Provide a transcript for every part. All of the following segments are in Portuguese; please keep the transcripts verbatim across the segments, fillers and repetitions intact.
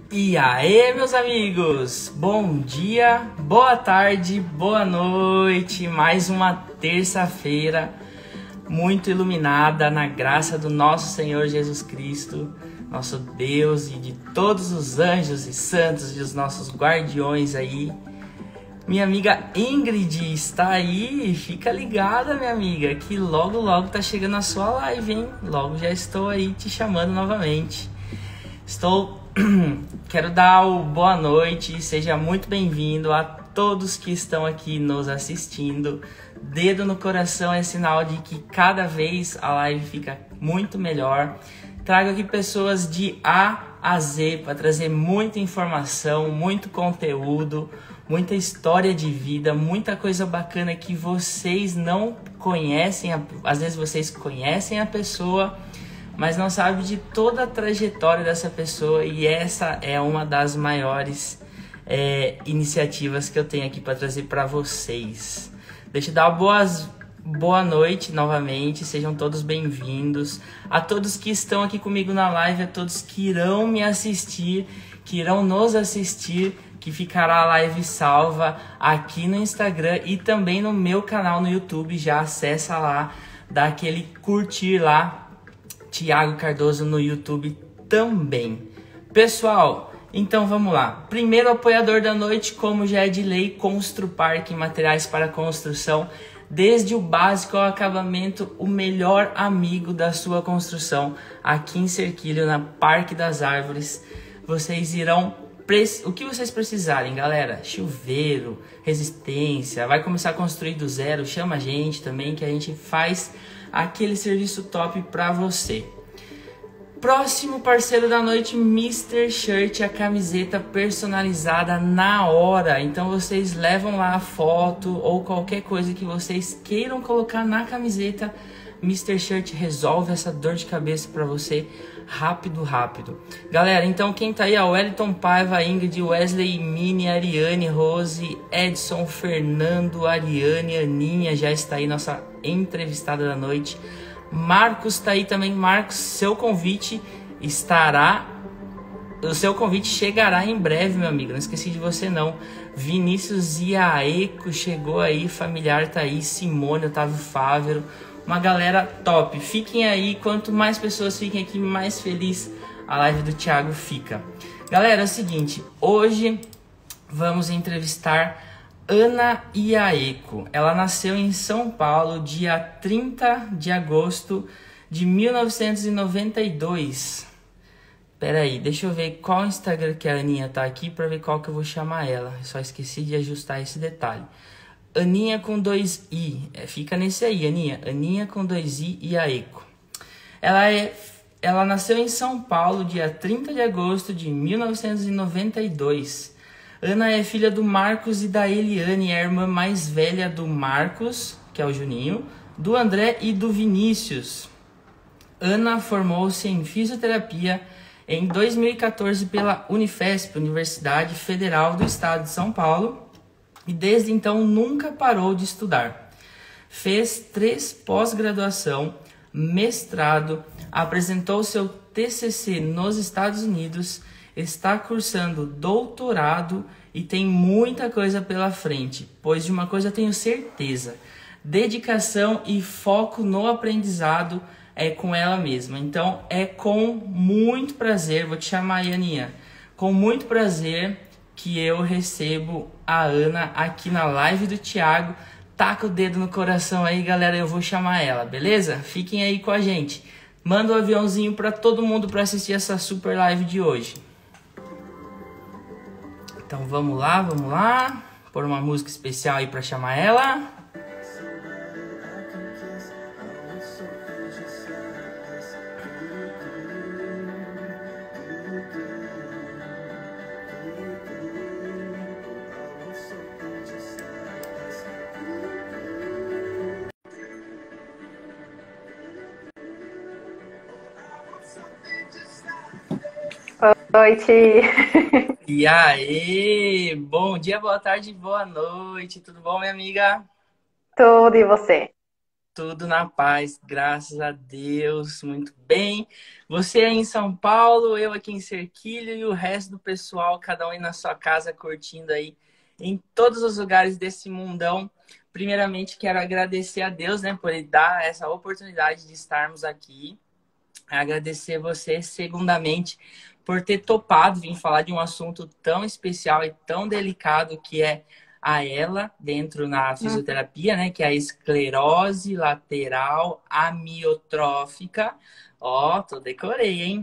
E aí, meus amigos, bom dia, boa tarde, boa noite. Mais uma terça-feira muito iluminada na graça do nosso Senhor Jesus Cristo, nosso Deus, e de todos os anjos e santos e os nossos guardiões aí. Minha amiga Ingrid está aí, fica ligada, minha amiga, que logo logo tá chegando a sua live, hein? Logo já estou aí te chamando novamente. Estou... Quero dar o boa noite, seja muito bem-vindo a todos que estão aqui nos assistindo. Dedo no coração é sinal de que cada vez a live fica muito melhor. Trago aqui pessoas de A a Z para trazer muita informação, muito conteúdo, muita história de vida, muita coisa bacana que vocês não conhecem. Às vezes vocês conhecem a pessoa, mas não sabe de toda a trajetória dessa pessoa, e essa é uma das maiores é, iniciativas que eu tenho aqui para trazer para vocês. Deixa eu dar boas, boa noite novamente, sejam todos bem-vindos. A todos que estão aqui comigo na live, a todos que irão me assistir, que irão nos assistir, que ficará a live salva aqui no Instagram e também no meu canal no YouTube. Já acessa lá, dá aquele curtir lá, Thiago Cardoso no YouTube também. Pessoal, então vamos lá. Primeiro apoiador da noite, como já é de lei, Construpark, materiais para construção. Desde o básico ao acabamento, o melhor amigo da sua construção. Aqui em Cerquilho, na Parque das Árvores, vocês irão... O que vocês precisarem, galera, chuveiro, resistência, vai começar a construir do zero, chama a gente também que a gente faz aquele serviço top pra você. Próximo parceiro da noite, mister Shirt, a camiseta personalizada na hora. Então vocês levam lá a foto ou qualquer coisa que vocês queiram colocar na camiseta. mister Shirt resolve essa dor de cabeça pra você rápido, rápido. Galera, então quem tá aí é o Wellington Paiva, Ingrid, Wesley, Mini, Ariane, Rose, Edson, Fernando, Ariane, Aninha, já está aí nossa entrevistada da noite. Marcos tá aí também. Marcos, seu convite estará... O seu convite chegará em breve, meu amigo. Não esqueci de você, não. Vinícius Iaeco chegou aí. Familiar tá aí. Simone, Otávio Fávero. Uma galera top. Fiquem aí. Quanto mais pessoas fiquem aqui, mais feliz a live do Thiago fica. Galera, é o seguinte. Hoje vamos entrevistar Ana Iaeco. Ela nasceu em São Paulo, dia trinta de agosto de mil novecentos e noventa e dois. Pera aí, deixa eu ver qual Instagram que a Aninha tá aqui para ver qual que eu vou chamar ela. Eu só esqueci de ajustar esse detalhe. Aninha com dois i. É, fica nesse aí, Aninha. Aninha com dois i e Iaeco. Ela, é, ela nasceu em São Paulo, dia trinta de agosto de mil novecentos e noventa e dois. Ana é filha do Marcos e da Eliane, é a irmã mais velha do Marcos, que é o Juninho, do André e do Vinícius. Ana formou-se em fisioterapia em dois mil e quatorze pela Unifesp, Universidade Federal do Estado de São Paulo, e desde então nunca parou de estudar. Fez três pós-graduação, mestrado, apresentou seu T C C nos Estados Unidos, está cursando doutorado e tem muita coisa pela frente, pois de uma coisa tenho certeza: dedicação e foco no aprendizado é com ela mesma. Então é com muito prazer, vou te chamar aí, Aninha, com muito prazer que eu recebo a Ana aqui na live do Thiago. Taca o dedo no coração aí, galera, eu vou chamar ela, beleza? Fiquem aí com a gente. Manda um aviãozinho para todo mundo para assistir essa super live de hoje. Então vamos lá, vamos lá. Pôr uma música especial aí pra chamar ela. Boa noite. E aí, bom dia, boa tarde, boa noite. Tudo bom, minha amiga? Tudo, e você? Tudo na paz, graças a Deus, muito bem. Você aí em São Paulo, eu aqui em Serquilho e o resto do pessoal, cada um aí na sua casa, curtindo aí em todos os lugares desse mundão. Primeiramente, quero agradecer a Deus, né, por ele dar essa oportunidade de estarmos aqui. Agradecer você, segundamente, por ter topado vir falar de um assunto tão especial e tão delicado que é a ela dentro na fisioterapia, né? Que é a esclerose lateral amiotrófica. Ó, tô decorei, hein?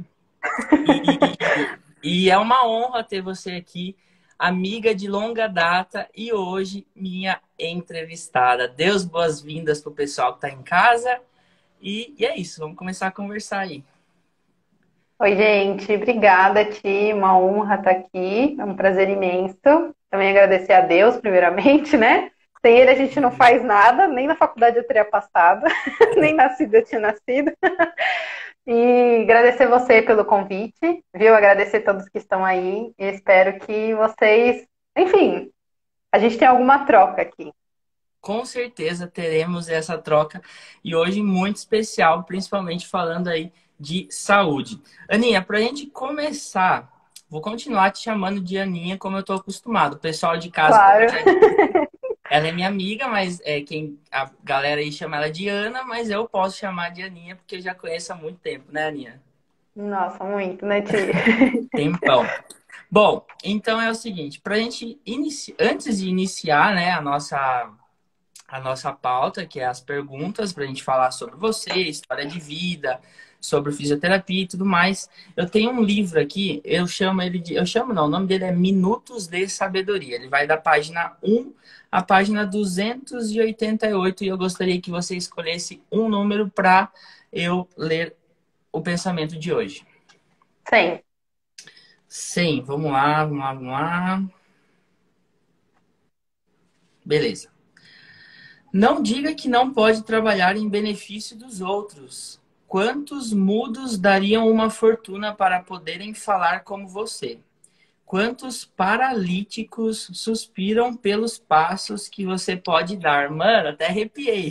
E, e é uma honra ter você aqui, amiga de longa data e hoje minha entrevistada. Deus boas-vindas pro pessoal que tá em casa. E, e é isso, vamos começar a conversar aí. Oi, gente. Obrigada, Ti. Uma honra estar aqui. É um prazer imenso. Também agradecer a Deus, primeiramente, né? Sem ele a gente não faz nada, nem na faculdade eu teria passado, nem nascido eu tinha nascido. E agradecer você pelo convite, viu? Agradecer a todos que estão aí. E espero que vocês, enfim, a gente tenha alguma troca aqui. Com certeza teremos essa troca e hoje muito especial, principalmente falando aí de saúde. Aninha, para a gente começar, vou continuar te chamando de Aninha como eu estou acostumado. O pessoal de casa, como Claro. eu já disse, ela é minha amiga, mas é quem a galera aí chama ela de Ana, mas eu posso chamar de Aninha porque eu já conheço há muito tempo, né, Aninha? Nossa, muito, né, Ti? Tempão. Bom, então é o seguinte, para a gente inici... antes de iniciar, né, a nossa a nossa pauta, que é as perguntas, para a gente falar sobre você, história de vida, sobre fisioterapia e tudo mais. Eu tenho um livro aqui, eu chamo ele de. Eu chamo não, o nome dele é Minutos de Sabedoria. Ele vai da página um à página duzentos e oitenta e oito e eu gostaria que você escolhesse um número para eu ler o pensamento de hoje. Sim. cem, vamos lá, vamos lá, vamos lá. Beleza. Não diga que não pode trabalhar em benefício dos outros. Quantos mudos dariam uma fortuna para poderem falar como você? Quantos paralíticos suspiram pelos passos que você pode dar? Mano, até arrepiei.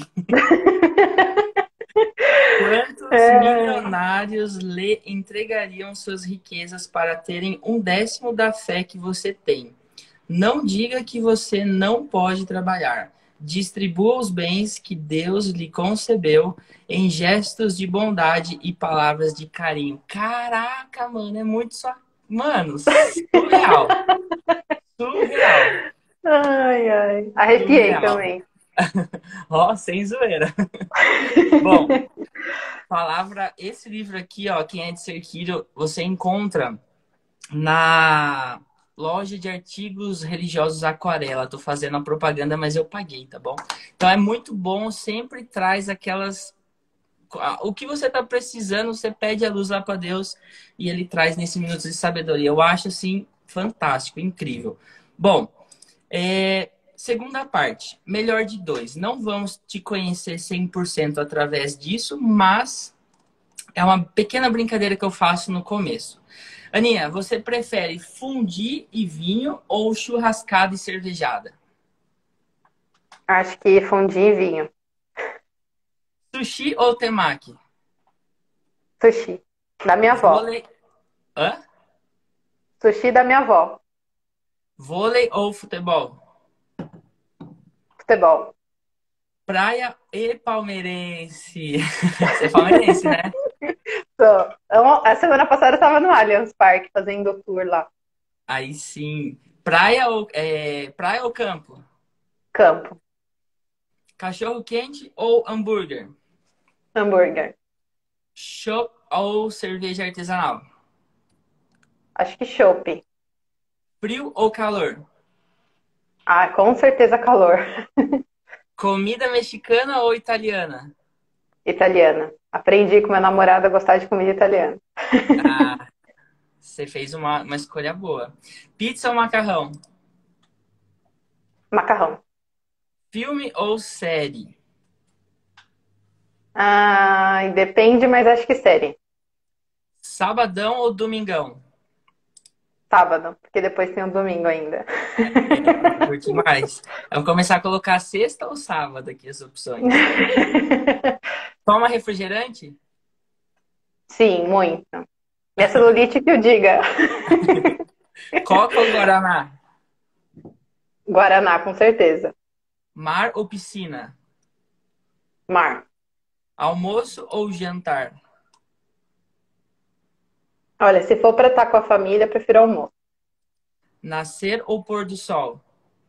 Quantos É... milionários lhe entregariam suas riquezas para terem um décimo da fé que você tem? Não diga que você não pode trabalhar. Distribua os bens que Deus lhe concebeu em gestos de bondade e palavras de carinho. Caraca, mano, é muito só. Mano, surreal. Surreal. Ai, ai. Arrepiei Surreal. também. Ó, sem zoeira. Bom, palavra, esse livro aqui, ó, quem é de Serquilho, você encontra na loja de artigos religiosos Aquarela. Tô fazendo a propaganda, mas eu paguei, tá bom? Então é muito bom, sempre traz aquelas... O que você tá precisando, você pede a luz lá para Deus e ele traz nesse Minutos de Sabedoria. Eu acho, assim, fantástico, incrível. Bom, é... segunda parte, melhor de dois. Não vamos te conhecer cem por cento através disso, mas é uma pequena brincadeira que eu faço no começo. Aninha, você prefere fundir e vinho ou churrascada e cervejada? Acho que fundi e vinho. Sushi ou temaki? Sushi. Da minha avó. Vôlei... Hã? Sushi da minha avó. Vôlei ou futebol? Futebol. Praia e palmeirense. Você é palmeirense, né? Sou. Eu- A semana passada eu tava no Allianz Parque fazendo tour lá. Aí sim. Praia ou, é... Praia ou campo? Campo. Cachorro quente ou hambúrguer? Hambúrguer. Chopp ou cerveja artesanal? Acho que chopp. Frio ou calor? Ah, com certeza calor. Comida mexicana ou italiana? Italiana. Aprendi com meu namorado a gostar de comida italiana. Ah, você fez uma, uma escolha boa. Pizza ou macarrão? Macarrão. Filme ou série? Ah, depende, mas acho que série. Sabadão ou domingão? Sábado, porque depois tem o domingo ainda. É, curte mais. Vamos começar a colocar sexta ou sábado aqui as opções. Toma refrigerante? Sim, muito. Minha celulite que o diga. Coca ou Guaraná? Guaraná, com certeza. Mar ou piscina? Mar. Almoço ou jantar? Olha, se for para estar com a família, prefiro almoço. Nascer ou pôr do sol?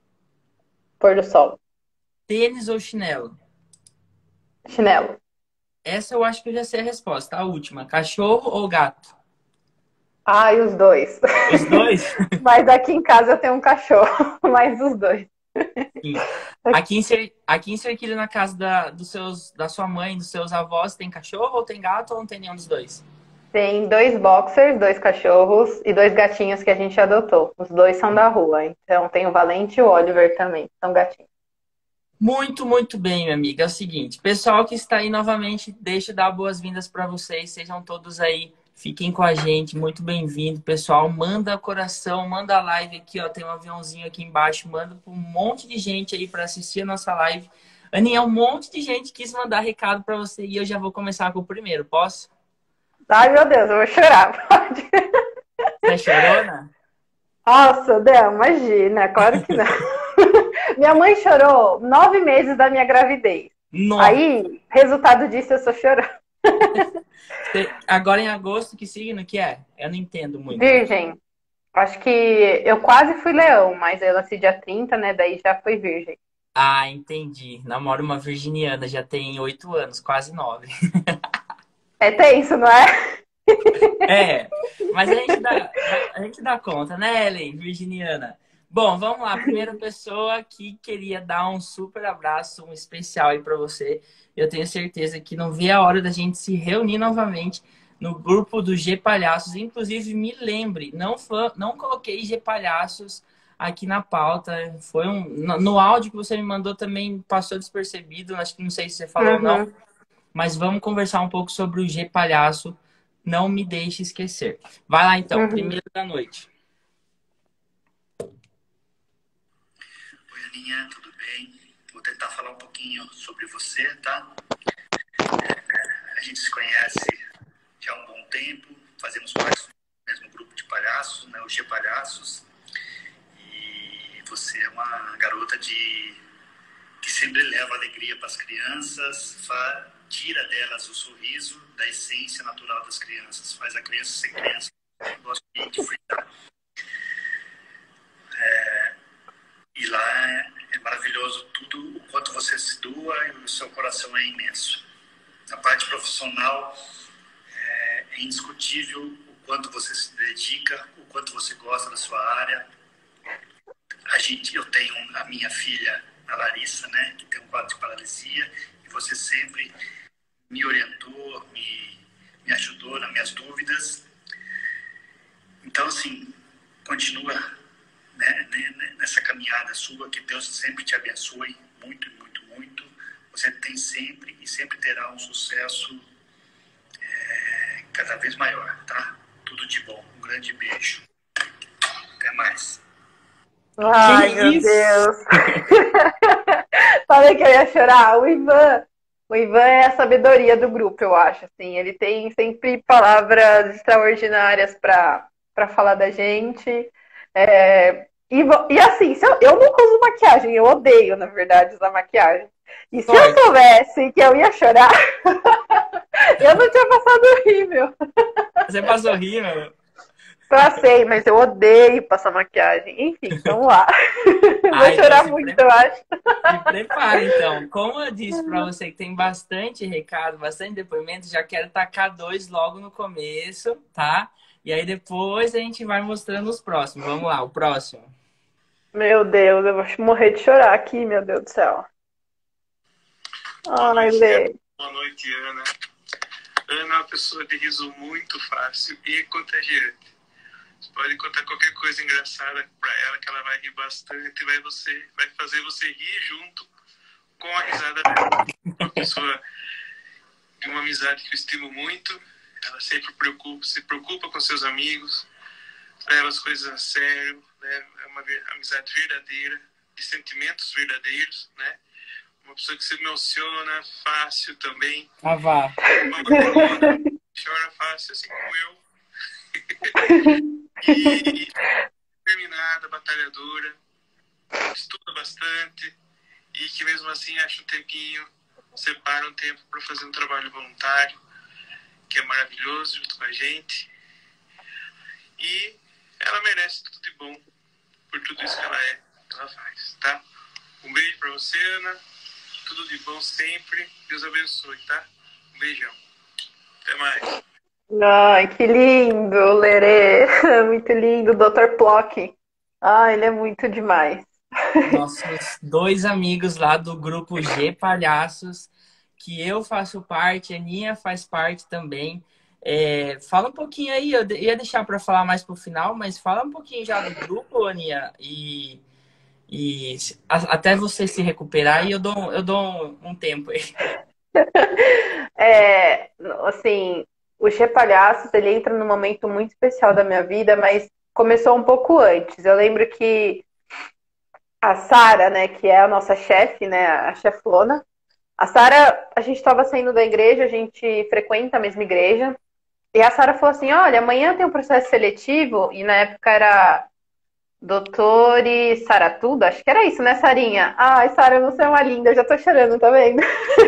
Pôr do sol. Tênis ou chinelo? Chinelo. Essa eu acho que eu já sei a resposta. A última. Cachorro ou gato? Ai, os dois. Os dois? Mas aqui em casa eu tenho um cachorro, mas os dois. Sim. Aqui em, Ser... Aqui em Serquilho, na casa da, dos seus... da sua mãe, dos seus avós, tem cachorro ou tem gato ou não tem nenhum dos dois? Tem dois boxers, dois cachorros e dois gatinhos que a gente adotou. Os dois são da rua. Então tem o Valente e o Oliver também. São gatinhos. Muito, muito bem, minha amiga. É o seguinte, pessoal que está aí novamente, deixa eu dar boas-vindas para vocês. Sejam todos aí, fiquem com a gente. Muito bem-vindo, pessoal. Manda coração, manda a live aqui, ó. Tem um aviãozinho aqui embaixo. Manda para um monte de gente aí para assistir a nossa live. Aninha, um monte de gente quis mandar recado para você e eu já vou começar com o primeiro. Posso? Ai, meu Deus, eu vou chorar. Pode. Você é chorona? Nossa, Del, imagina. Claro que não. Minha mãe chorou nove meses da minha gravidez. Nossa. Aí, resultado disso, eu sou chorando. Agora em agosto, que signo que é? Eu não entendo muito. Virgem. Acho que eu quase fui leão, mas eu nasci dia trinta, né? Daí já fui virgem. Ah, entendi. Namoro uma virginiana, já tem oito anos, quase nove. É tenso, não é? É, mas a gente dá, a gente dá conta, né, Ellen, virginiana? Bom, vamos lá. Primeira pessoa que queria dar um super abraço, um especial aí pra você. Eu tenho certeza que não vi a hora da gente se reunir novamente no grupo do G Palhaços. Inclusive, me lembre, não, foi, não coloquei G Palhaços aqui na pauta. Foi um, no, no áudio que você me mandou também passou despercebido. Acho que não sei se você falou ou não. Uhum. Mas vamos conversar um pouco sobre o G Palhaço. Não me deixe esquecer. Vai lá então, Uhum. primeiro da noite. Oi, Aninha, tudo bem? Vou tentar falar um pouquinho sobre você, tá? É, a gente se conhece já há um bom tempo, fazemos parte do mesmo grupo de palhaços, né, o G Palhaços. E você é uma garota de que sempre leva alegria para as crianças, fa... tira delas o sorriso da essência natural das crianças, faz a criança ser criança. Eu gosto de frisar. É... E lá é, é maravilhoso tudo, o quanto você se doa e o seu coração é imenso. Na parte profissional, é, é indiscutível o quanto você se dedica, o quanto você gosta da sua área. A gente, eu tenho a minha filha, a Larissa, né, que tem um quadro de paralisia, e você sempre me orientou, me, me ajudou nas minhas dúvidas. Então, assim, continua, né, nessa caminhada sua, que Deus sempre te abençoe muito, muito, muito. Você tem sempre e sempre terá um sucesso é, cada vez maior, tá? Tudo de bom. Um grande beijo. Até mais. Ai, Que meu isso? Deus. Falei que eu ia chorar. O Ivan, o Ivan é a sabedoria do grupo, eu acho. Assim, ele tem sempre palavras extraordinárias para para falar da gente. É, e, e assim, se eu, eu nunca uso maquiagem, eu odeio, na verdade, usar maquiagem. E se eu soubesse que eu ia chorar, eu não tinha passado horrível. Você passou rímel? Passei, mas eu odeio passar maquiagem. Enfim, vamos lá. Vou Ai, chorar então muito, pre... eu acho. Se prepara, então. Como eu disse pra você que tem bastante recado, bastante depoimento, já quero tacar dois logo no começo, tá? E aí depois a gente vai mostrando os próximos. Vamos lá, o próximo. Meu Deus, eu vou morrer de chorar aqui, meu Deus do céu. Boa Ai, noite, Lê. Boa noite, Ana. Ana é uma pessoa de riso muito fácil e contagiante. Você pode contar qualquer coisa engraçada para ela, que ela vai rir bastante e vai, você, vai fazer você rir junto com a risada dela. Uma pessoa de uma amizade que eu estimo muito. Ela sempre preocupa, se preocupa com seus amigos, leva as coisas a sério, né? É uma amizade verdadeira, de sentimentos verdadeiros, né? Uma pessoa que se emociona fácil também. Ah, vá. Uma chora, chora fácil, assim como eu. E determinada, batalhadora, estuda bastante e que mesmo assim acha um tempinho, separa um tempo para fazer um trabalho voluntário, que é maravilhoso, junto com a gente. E ela merece tudo de bom por tudo isso que ela é, que ela faz, tá? Um beijo para você, Ana. Tudo de bom sempre. Deus abençoe, tá? Um beijão. Até mais. Ai, que lindo, Lerê. Muito lindo, doutor Plock. Ah, ele é muito demais. Nossos dois amigos lá do grupo G Palhaços, que eu faço parte, a Aninha faz parte também. É, fala um pouquinho aí, eu ia deixar para falar mais pro final, mas fala um pouquinho já do grupo, Aninha, e, e até você se recuperar e eu dou, eu dou um, um tempo aí. É, assim, o Che Palhaços, ele entra num momento muito especial da minha vida, mas começou um pouco antes. Eu lembro que a Sara, né, que é a nossa chefe, né, a chefona, a Sara, a gente estava saindo da igreja, a gente frequenta a mesma igreja, e a Sara falou assim, olha, amanhã tem um processo seletivo, e na época era Doutore Saratudo, acho que era isso, né, Sarinha? Ai, Sara, você é uma linda, eu já tô chorando, tá vendo?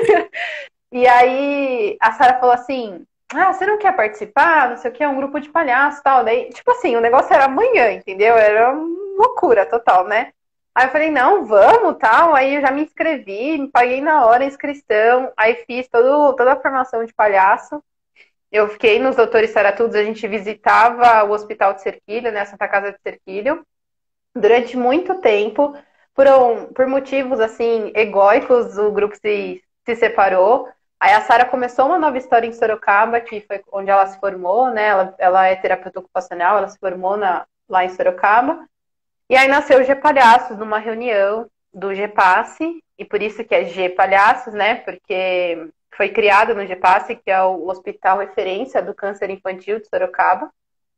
E aí a Sara falou assim, ah, você não quer participar? Não sei o que, é um grupo de palhaço e tal. Daí, tipo assim, o negócio era amanhã, entendeu? Era uma loucura total, né? Aí eu falei, não, vamos, tal. Aí eu já me inscrevi, me paguei na hora a inscrição. Aí fiz todo, toda a formação de palhaço. Eu fiquei nos Doutores Saratudos, a gente visitava o Hospital de Serquilho, né, a Santa Casa de Serquilho, durante muito tempo. Por, um, por motivos, assim, egóicos, o grupo se, se separou. Aí a Sara começou uma nova história em Sorocaba, que foi onde ela se formou, né? Ela, ela é terapeuta ocupacional, ela se formou na, lá em Sorocaba. E aí nasceu o G Palhaços, numa reunião do GPASSE, e por isso que é G Palhaços, né? Porque foi criado no GPASSE, que é o Hospital Referência do Câncer Infantil de Sorocaba.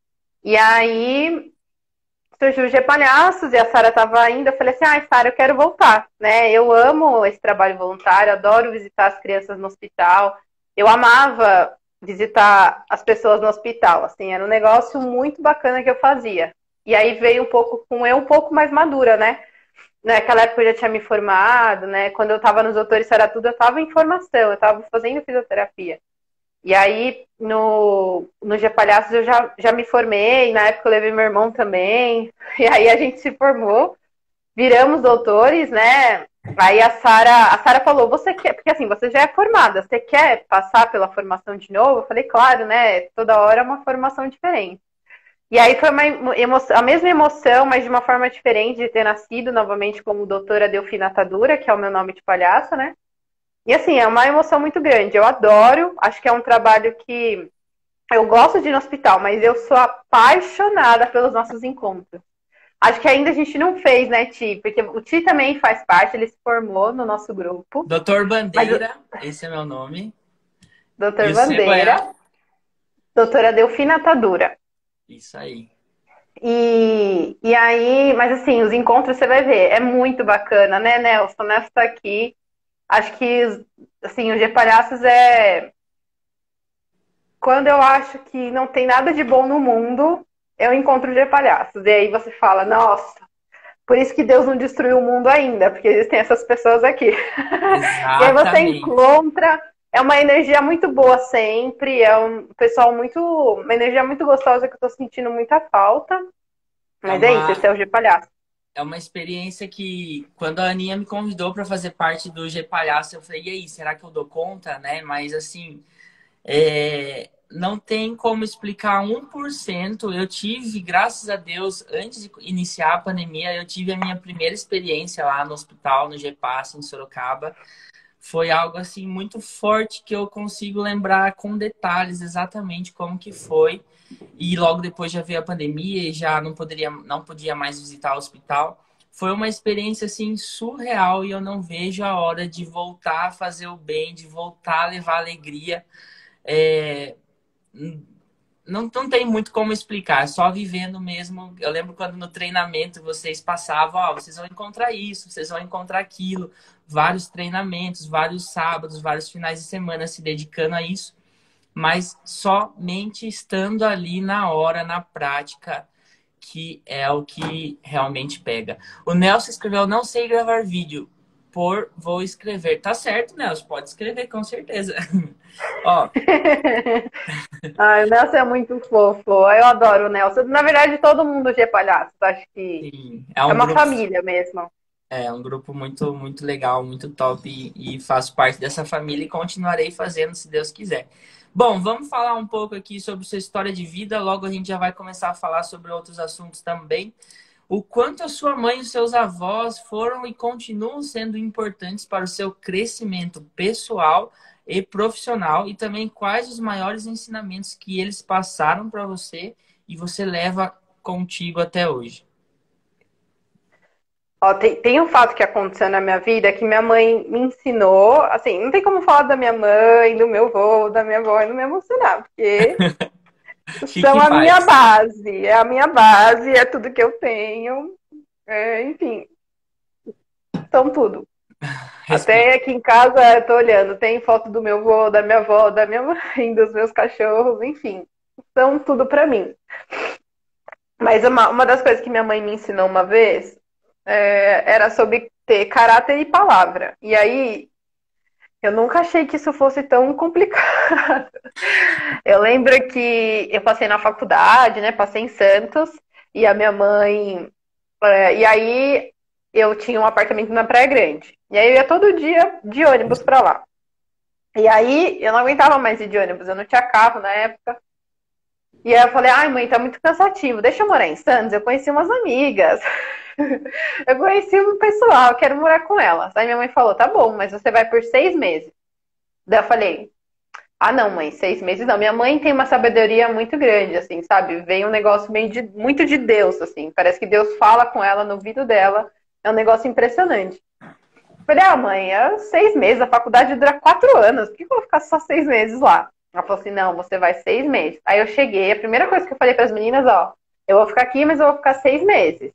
E aí surgiu o G Palhaços, e a Sara estava indo, eu falei assim, ai, Sara, eu quero voltar, né? Eu amo esse trabalho voluntário, adoro visitar as crianças no hospital. Eu amava visitar as pessoas no hospital, assim, era um negócio muito bacana que eu fazia. E aí veio um pouco com eu um pouco mais madura, né? Naquela época eu já tinha me formado, né? Quando eu estava nos Doutores Saratudo, eu estava em formação, eu estava fazendo fisioterapia. E aí, no, no G Palhaços, eu já, já me formei, na época eu levei meu irmão também, e aí a gente se formou, viramos doutores, né? Aí a Sara a Sara falou, você quer, porque assim, você já é formada, você quer passar pela formação de novo? Eu falei, claro, né? Toda hora é uma formação diferente. E aí foi uma emoção, a mesma emoção, mas de uma forma diferente, de ter nascido novamente como doutora Delfina Tadura, que é o meu nome de palhaço, né? E assim, é uma emoção muito grande. Eu adoro, acho que é um trabalho que eu gosto de ir no hospital, mas eu sou apaixonada pelos nossos encontros. Acho que ainda a gente não fez, né, Ti? Porque o Ti também faz parte, ele se formou no nosso grupo. doutor Bandeira, mas... esse é meu nome. doutor Bandeira. Doutora Delfina Tadura. Isso aí. E, e aí, mas assim, os encontros você vai ver, é muito bacana, né, Nelson? Nelson tá aqui. Acho que, assim, o G Palhaços é... Quando eu acho que não tem nada de bom no mundo, eu encontro o G Palhaços. E aí você fala, nossa, por isso que Deus não destruiu o mundo ainda, porque existem essas pessoas aqui. E aí você encontra... É uma energia muito boa sempre, é um pessoal muito... Uma energia muito gostosa que eu tô sentindo muita falta. Mas é, uma... é isso, esse é o G Palhaço. É uma experiência que, quando a Aninha me convidou para fazer parte do G Palhaço, eu falei, e aí, será que eu dou conta, né? Mas, assim, é... não tem como explicar um por cento. Eu tive, graças a Deus, antes de iniciar a pandemia, eu tive a minha primeira experiência lá no hospital, no GPASSE, em Sorocaba. Foi algo, assim, muito forte que eu consigo lembrar com detalhes exatamente como que foi. E logo depois já veio a pandemia e já não poderia, não podia mais visitar o hospital. Foi uma experiência, assim, surreal e eu não vejo a hora de voltar a fazer o bem, de voltar a levar alegria. É... não, não tem muito como explicar, é só vivendo mesmo. Eu lembro quando no treinamento vocês passavam, ó, vocês vão encontrar isso, vocês vão encontrar aquilo. Vários treinamentos, vários sábados, vários finais de semana se dedicando a isso. Mas somente estando ali na hora, na prática, que é o que realmente pega. O Nelson escreveu, não sei gravar vídeo, por vou escrever. Tá certo, Nelson, pode escrever com certeza. Ó, Ai, o Nelson é muito fofo. Eu adoro o Nelson. Na verdade, todo mundo de palhaço. Acho que sim, é é um uma grupo, família mesmo. é um grupo muito, muito legal, muito top e, e faço parte dessa família e continuarei fazendo se Deus quiser. Bom, vamos falar um pouco aqui sobre sua história de vida. Logo a gente já vai começar a falar sobre outros assuntos também. O quanto a sua mãe e os seus avós foram e continuam sendo importantes para o seu crescimento pessoal e profissional e também quais os maiores ensinamentos que eles passaram para você e você leva contigo até hoje. Ó, tem, tem um fato que aconteceu na minha vida que minha mãe me ensinou. Assim, não tem como falar da minha mãe, do meu avô, da minha avó e não me emocionar, porque Fique são em a minha paz. base. É a minha base, é tudo que eu tenho. É, enfim, são tudo. Respira. Até aqui em casa, eu tô olhando, tem foto do meu avô, da minha avó, da minha mãe, dos meus cachorros, enfim, são tudo pra mim. Mas uma, uma das coisas que minha mãe me ensinou uma vez é, era sobre ter caráter e palavra. E aí, eu nunca achei que isso fosse tão complicado. Eu lembro que eu passei na faculdade, né? Passei em Santos, e a minha mãe. é, e aí, eu tinha um apartamento na Praia Grande. E aí, eu ia todo dia de ônibus pra lá. E aí, eu não aguentava mais ir de ônibus, eu não tinha carro na época. E aí eu falei, ai mãe, tá muito cansativo, deixa eu morar em Santos, eu conheci umas amigas, eu conheci um pessoal, eu quero morar com elas. Aí minha mãe falou, tá bom, mas você vai por seis meses. Daí eu falei, ah não mãe, seis meses não. Minha mãe tem uma sabedoria muito grande, assim, sabe? Veio um negócio meio de, muito de Deus, assim, parece que Deus fala com ela no ouvido dela, é um negócio impressionante. Eu falei, ah mãe, é seis meses, a faculdade dura quatro anos, por que eu vou ficar só seis meses lá? Ela falou assim, não, você vai seis meses. Aí eu cheguei, a primeira coisa que eu falei para as meninas, ó, eu vou ficar aqui, mas eu vou ficar seis meses.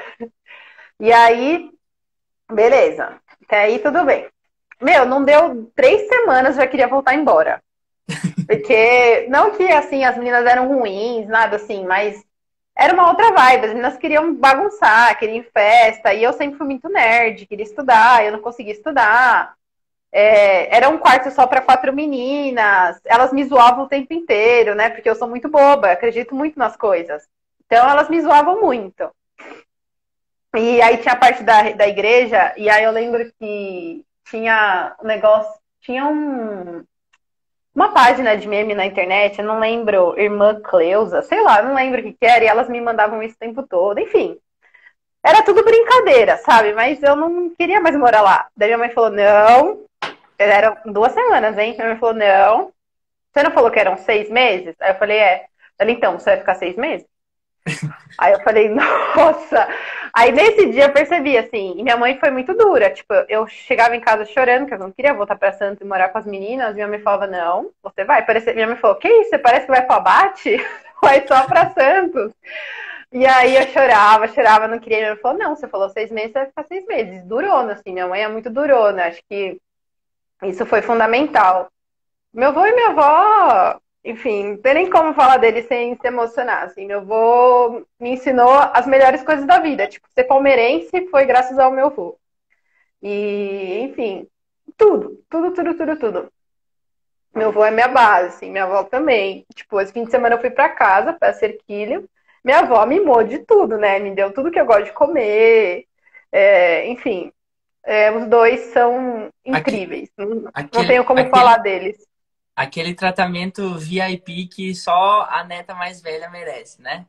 E aí, beleza. Até aí tudo bem. Meu, não deu três semanas, já queria voltar embora. Porque, não que assim, as meninas eram ruins, nada assim, mas era uma outra vibe. As meninas queriam bagunçar, queriam ir em festa, e eu sempre fui muito nerd, queria estudar, eu não conseguia estudar. É, era um quarto só para quatro meninas, elas me zoavam o tempo inteiro, né? Porque eu sou muito boba, acredito muito nas coisas. Então elas me zoavam muito. E aí tinha a parte da, da igreja, e aí eu lembro que tinha um negócio, tinha um, uma página de meme na internet, eu não lembro, Irmã Cleusa, sei lá, eu não lembro o que que era, e elas me mandavam isso o tempo todo, enfim. Era tudo brincadeira, sabe? Mas eu não queria mais morar lá. Daí minha mãe falou, não. Eram duas semanas, hein? Minha mãe falou, não. Você não falou que eram seis meses? Aí eu falei, é. Ela, então, você vai ficar seis meses? Aí eu falei, nossa. Aí nesse dia eu percebi, assim, e minha mãe foi muito dura. Tipo, eu chegava em casa chorando, que eu não queria voltar pra Santos e morar com as meninas. E minha mãe falava, não, você vai. Parece... Minha mãe falou, que isso? Você parece que vai pro abate? Vai só pra Santos. E aí eu chorava, chorava, não queria. Minha mãe falou, não, você falou seis meses, você vai ficar seis meses. Durona, assim, minha mãe é muito durona. Acho que isso foi fundamental. Meu avô e minha avó, enfim, não tem nem como falar dele sem se emocionar. Assim, meu avô me ensinou as melhores coisas da vida. Tipo, ser palmeirense foi graças ao meu avô. E, enfim, tudo, tudo, tudo, tudo, tudo. Meu avô é minha base, assim, minha avó também. Tipo, esse fim de semana eu fui pra casa, pra Cerquilho. Minha avó mimou de tudo, né? Me deu tudo que eu gosto de comer. É, enfim, é, os dois são Aque- incríveis. Não, não Aquele, tenho como aquele, falar deles. aquele tratamento V I P que só a neta mais velha merece, né?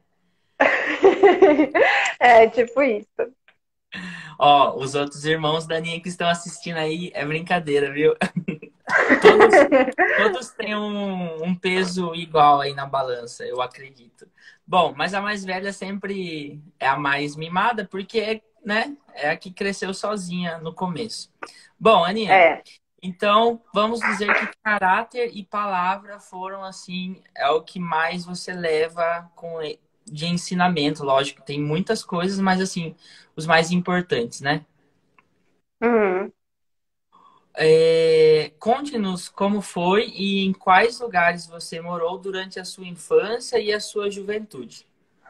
É, tipo isso. Ó, os outros irmãos da Aninha que estão assistindo aí é brincadeira, viu? Todos, todos têm um, um peso igual aí na balança, eu acredito. Bom, mas a mais velha sempre é a mais mimada, porque, né, é a que cresceu sozinha no começo. Bom, Aninha, É. Então, vamos dizer que caráter e palavra foram, assim, é o que mais você leva com e- de ensinamento. Lógico, tem muitas coisas, mas, assim, os mais importantes, né? Uhum. É, conte-nos como foi e em quais lugares você morou durante a sua infância e a sua juventude.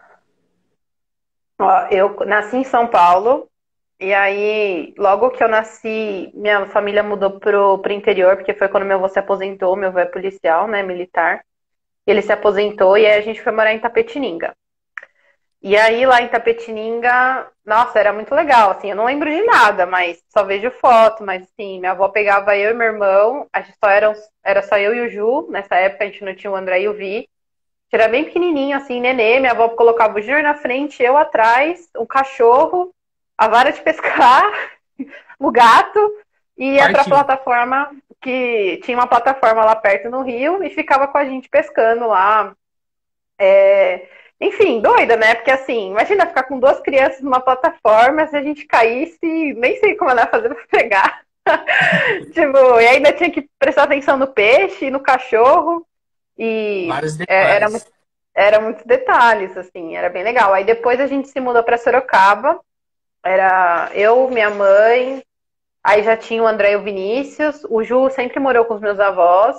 Ó, eu nasci em São Paulo, e aí, logo que eu nasci, minha família mudou pro, pro interior, porque foi quando meu avô se aposentou, meu avô é policial, né, militar. Ele se aposentou e aí a gente foi morar em Tapetininga. E aí, lá em Tapetininga, nossa, era muito legal, assim, eu não lembro de nada, mas só vejo foto, mas assim, minha avó pegava eu e meu irmão, a gente só era, era só eu e o Ju, nessa época a gente não tinha o André e o Vi, era bem pequenininho, assim, nenê, minha avó colocava o Júnior na frente, eu atrás, o cachorro, a vara de pescar, o gato, e ia pra Partiu. plataforma, que tinha uma plataforma lá perto no rio, e ficava com a gente pescando lá. É, enfim, doida, né? Porque assim, imagina ficar com duas crianças numa plataforma, se a gente caísse, nem sei como ela ia fazer pra pegar. Tipo, e ainda tinha que prestar atenção no peixe, no cachorro, e Vários é, era, mu- detalhes. era muitos detalhes, assim, era bem legal. Aí depois a gente se mudou pra Sorocaba, era eu, minha mãe, aí já tinha o André e o Vinícius, o Ju sempre morou com os meus avós,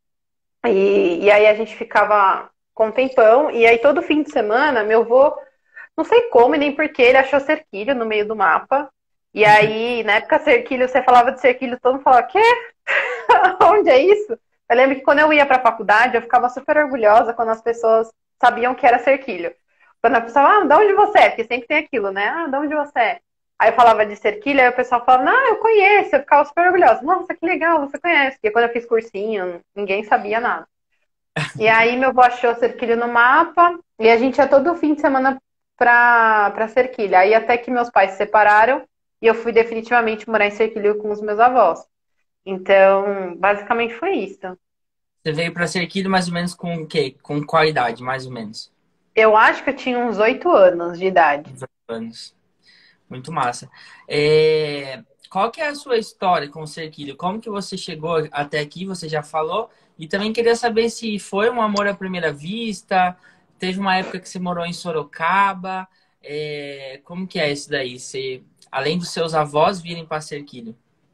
e, e aí a gente ficava com um tempão, e aí todo fim de semana, meu avô, não sei como e nem porquê, ele achou cerquilho no meio do mapa. E aí, na época, cerquilho, você falava de cerquilho, todo mundo falava, quê? Onde é isso? Eu lembro que quando eu ia pra faculdade, eu ficava super orgulhosa quando as pessoas sabiam que era cerquilho. Quando a pessoa, ah, de onde você é? Porque sempre tem aquilo, né? Ah, de onde você é? Aí eu falava de cerquilho, aí o pessoal falava, não, eu conheço, eu ficava super orgulhosa. Nossa, que legal, você conhece. Porque quando eu fiz cursinho, ninguém sabia nada. E aí meu avô achou Cerquilho no mapa e a gente ia todo fim de semana pra, pra Cerquilho. Aí até que meus pais se separaram e eu fui definitivamente morar em Cerquilho com os meus avós. Então, basicamente foi isso. Você veio para Serquilho mais ou menos com o quê? Com qual idade, mais ou menos? Eu acho que eu tinha uns oito anos de idade. dezoito anos. Muito massa. É, qual que é a sua história com o Serquilho? Como que você chegou até aqui? Você já falou. E também queria saber se foi um amor à primeira vista, teve uma época que você morou em Sorocaba. É, como que é isso daí? Você, além dos seus avós virem para Serquilho?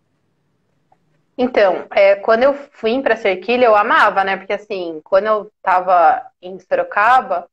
Então, é, quando eu fui pra Cerquilho, eu amava, né? Porque assim, quando eu tava em Sorocaba,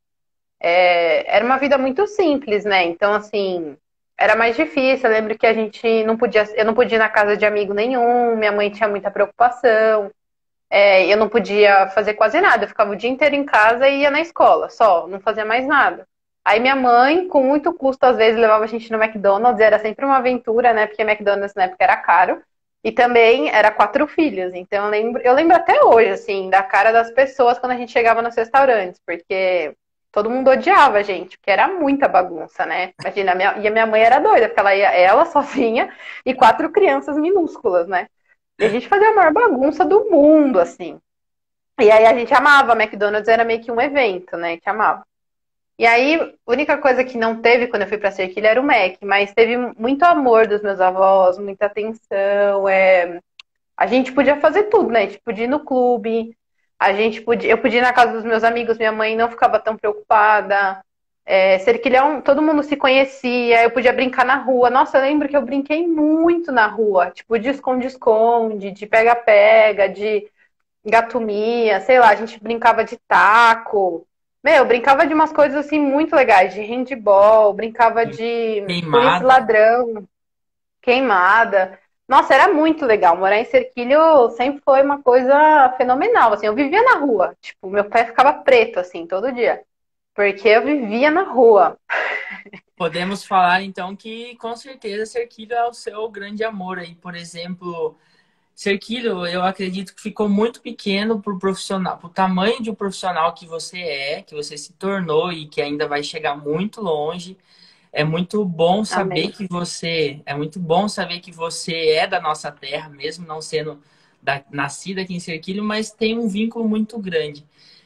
é, era uma vida muito simples, né? Então, assim, era mais difícil. Eu lembro que a gente não podia, eu não podia ir na casa de amigo nenhum, minha mãe tinha muita preocupação, é, eu não podia fazer quase nada. Eu ficava o dia inteiro em casa e ia na escola, só, não fazia mais nada. Aí minha mãe, com muito custo, às vezes levava a gente no McDonald's, era sempre uma aventura, né? Porque McDonald's na época era caro. E também era quatro filhos. Então eu lembro, eu lembro até hoje, assim, da cara das pessoas quando a gente chegava nos restaurantes, porque todo mundo odiava a gente, porque era muita bagunça, né? Imagina, a minha, e a minha mãe era doida, porque ela ia ela sozinha e quatro crianças minúsculas, né? E a gente fazia a maior bagunça do mundo, assim. E aí a gente amava, McDonald's era meio que um evento, né? Que amava. E aí, a única coisa que não teve quando eu fui pra Serquilha era o Mac, mas teve muito amor dos meus avós, muita atenção. É... A gente podia fazer tudo, né? A gente podia ir no clube, a gente podia, eu podia ir na casa dos meus amigos, minha mãe não ficava tão preocupada. É, Serquilhão, todo mundo se conhecia, eu podia brincar na rua. Nossa, eu lembro que eu brinquei muito na rua, tipo de esconde-esconde, de pega-pega, de gatomia, sei lá, a gente brincava de taco. Meu, eu brincava de umas coisas assim muito legais, de handball, brincava de polícia e Queimada. ladrão, queimada. Nossa, era muito legal. Morar em Serquilho sempre foi uma coisa fenomenal, assim. Eu vivia na rua, tipo, meu pé ficava preto assim todo dia, porque eu vivia na rua. Podemos falar então que com certeza Serquilho é o seu grande amor aí, por exemplo. Serquilho, eu acredito que ficou muito pequeno pro profissional, pro tamanho de um profissional que você é, que você se tornou e que ainda vai chegar muito longe. É muito bom saber Amém. que você, é muito bom saber que você é da nossa terra, mesmo não sendo da, nascida aqui em Serquilho, mas tem um vínculo muito grande.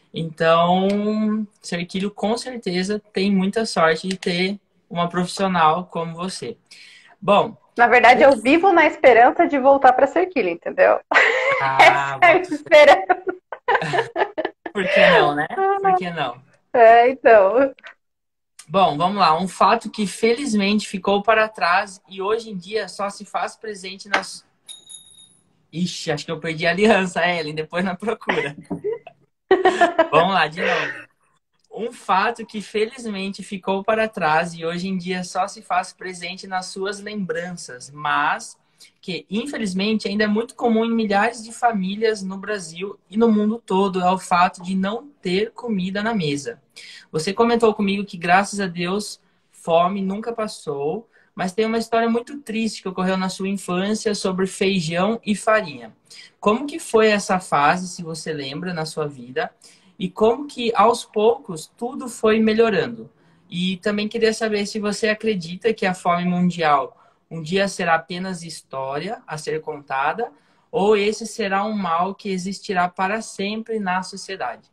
Então, Serquilho com certeza tem muita sorte de ter uma profissional como você. Bom, Na verdade, eu vivo na esperança de voltar para ser Kili, entendeu? Ah, Essa é a esperança. por que não, né? Por que não? É, então. Bom, vamos lá. Um fato que felizmente ficou para trás e hoje em dia só se faz presente nas. Ixi, acho que eu perdi a aliança, Ellen, depois na procura. Vamos lá, de novo. Um fato que felizmente ficou para trás e hoje em dia só se faz presente nas suas lembranças, mas que infelizmente ainda é muito comum em milhares de famílias no Brasil e no mundo todo, é o fato de não ter comida na mesa. Você comentou comigo que, graças a Deus, fome nunca passou, mas tem uma história muito triste que ocorreu na sua infância sobre feijão e farinha. Como que foi essa fase, se você lembra, na sua vida? E como que, aos poucos, tudo foi melhorando? E também queria saber se você acredita que a fome mundial um dia será apenas história a ser contada, ou esse será um mal que existirá para sempre na sociedade?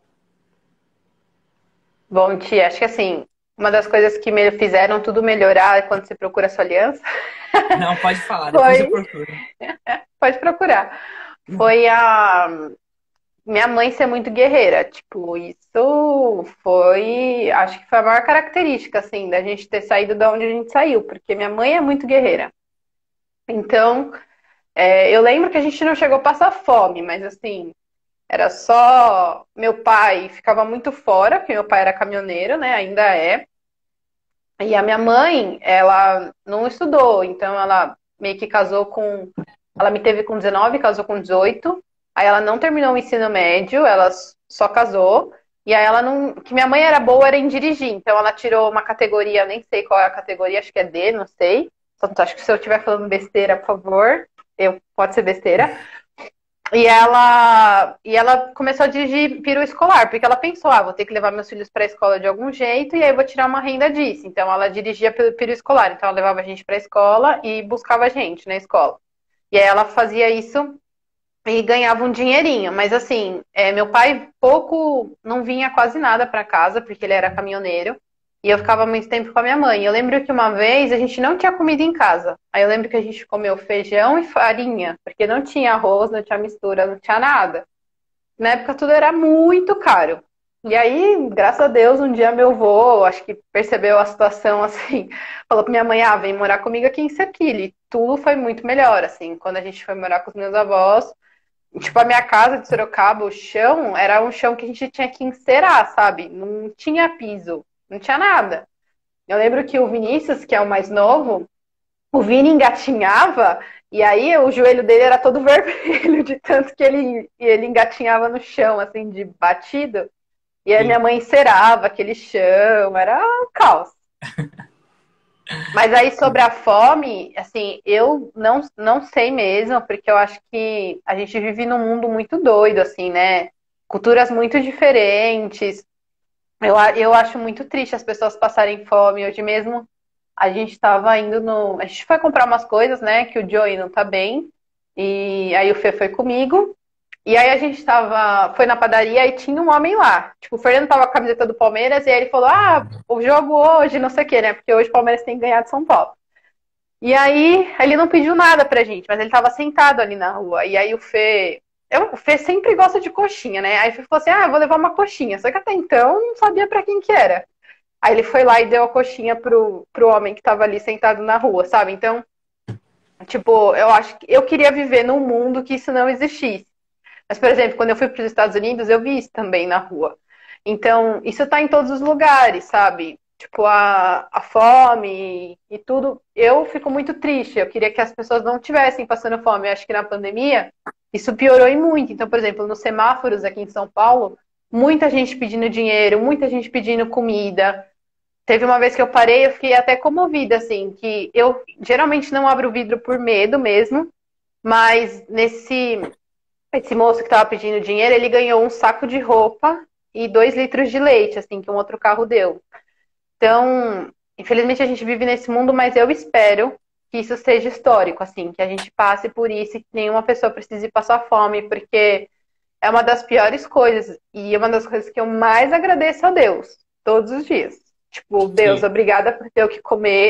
Bom, Tia, acho que assim, uma das coisas que me fizeram tudo melhorar é quando você procura a sua aliança. Não, pode falar, depois eu Foi. procuro. Pode procurar. Foi a minha mãe ser muito guerreira. Tipo, isso foi, acho que foi a maior característica, assim, da gente ter saído da onde a gente saiu, porque minha mãe é muito guerreira. Então, é, eu lembro que a gente não chegou a passar fome, mas assim, era só meu pai ficava muito fora, porque meu pai era caminhoneiro, né? Ainda é. E a minha mãe, ela não estudou, então ela meio que casou com. Ela me teve com dezenove, casou com dezoito. Aí ela não terminou o ensino médio, ela só casou. E aí ela não. Que minha mãe era boa era em dirigir, então ela tirou uma categoria, nem sei qual é a categoria, acho que é D, não sei. Só acho que se eu estiver falando besteira, por favor, eu, pode ser besteira. E ela, e ela começou a dirigir peru escolar, porque ela pensou, ah, vou ter que levar meus filhos para a escola de algum jeito, e aí vou tirar uma renda disso. Então ela dirigia pelo peru escolar, então ela levava a gente para a escola e buscava a gente na escola. E aí ela fazia isso e ganhava um dinheirinho. Mas assim, é, meu pai pouco, não vinha quase nada para casa, porque ele era caminhoneiro. E eu ficava muito tempo com a minha mãe. Eu lembro que uma vez a gente não tinha comida em casa. Aí eu lembro que a gente comeu feijão e farinha, porque não tinha arroz, não tinha mistura, não tinha nada. Na época tudo era muito caro. E aí, graças a Deus, um dia meu avô, acho que percebeu a situação assim, falou pra minha mãe, ah, vem morar comigo aqui em Sequilho. E tudo foi muito melhor, assim. Quando a gente foi morar com os meus avós, tipo, a minha casa de Sorocaba, o chão, era um chão que a gente tinha que encerar, sabe? Não tinha piso. Não tinha nada. Eu lembro que o Vinícius, que é o mais novo, o Vini engatinhava e aí o joelho dele era todo vermelho de tanto que ele, ele engatinhava no chão, assim, de batido. E aí minha mãe encerava aquele chão, era um caos. Mas aí sobre a fome, assim, eu não, não sei mesmo, porque eu acho que a gente vive num mundo muito doido, assim, né? Culturas muito diferentes. Eu, eu acho muito triste as pessoas passarem fome. Hoje mesmo a gente estava indo no. A gente foi comprar umas coisas, né? Que o Joey não tá bem. E aí o Fê foi comigo. E aí a gente tava. Foi na padaria e tinha um homem lá. Tipo, o Fernando tava com a camiseta do Palmeiras e aí ele falou: ah, o jogo hoje, não sei o quê, né? Porque hoje o Palmeiras tem ganhado São Paulo. E aí ele não pediu nada pra gente, mas ele tava sentado ali na rua. E aí o Fê. Eu, o Fê sempre gosta de coxinha, né? Aí o Fê falou assim, ah, eu vou levar uma coxinha. Só que até então não sabia pra quem que era. Aí ele foi lá e deu a coxinha pro, pro homem que tava ali sentado na rua, sabe? Então, tipo, eu acho que eu queria viver num mundo que isso não existisse. Mas, por exemplo, quando eu fui para os Estados Unidos, eu vi isso também na rua. Então, isso tá em todos os lugares, sabe? Tipo, a, a fome e tudo. Eu fico muito triste. Eu queria que as pessoas não estivessem passando fome. Eu acho que na pandemia isso piorou e muito. Então, por exemplo, nos semáforos aqui em São Paulo, muita gente pedindo dinheiro, muita gente pedindo comida. Teve uma vez que eu parei, eu fiquei até comovida, assim, que eu geralmente não abro o vidro por medo mesmo, mas nesse esse moço que estava pedindo dinheiro, ele ganhou um saco de roupa e dois litros de leite, assim, que um outro carro deu. Então, infelizmente a gente vive nesse mundo, mas eu espero que isso seja histórico, assim, que a gente passe por isso e que nenhuma pessoa precise passar fome, porque é uma das piores coisas e é uma das coisas que eu mais agradeço a Deus, todos os dias. Tipo, Deus, Sim. obrigada por ter o que comer,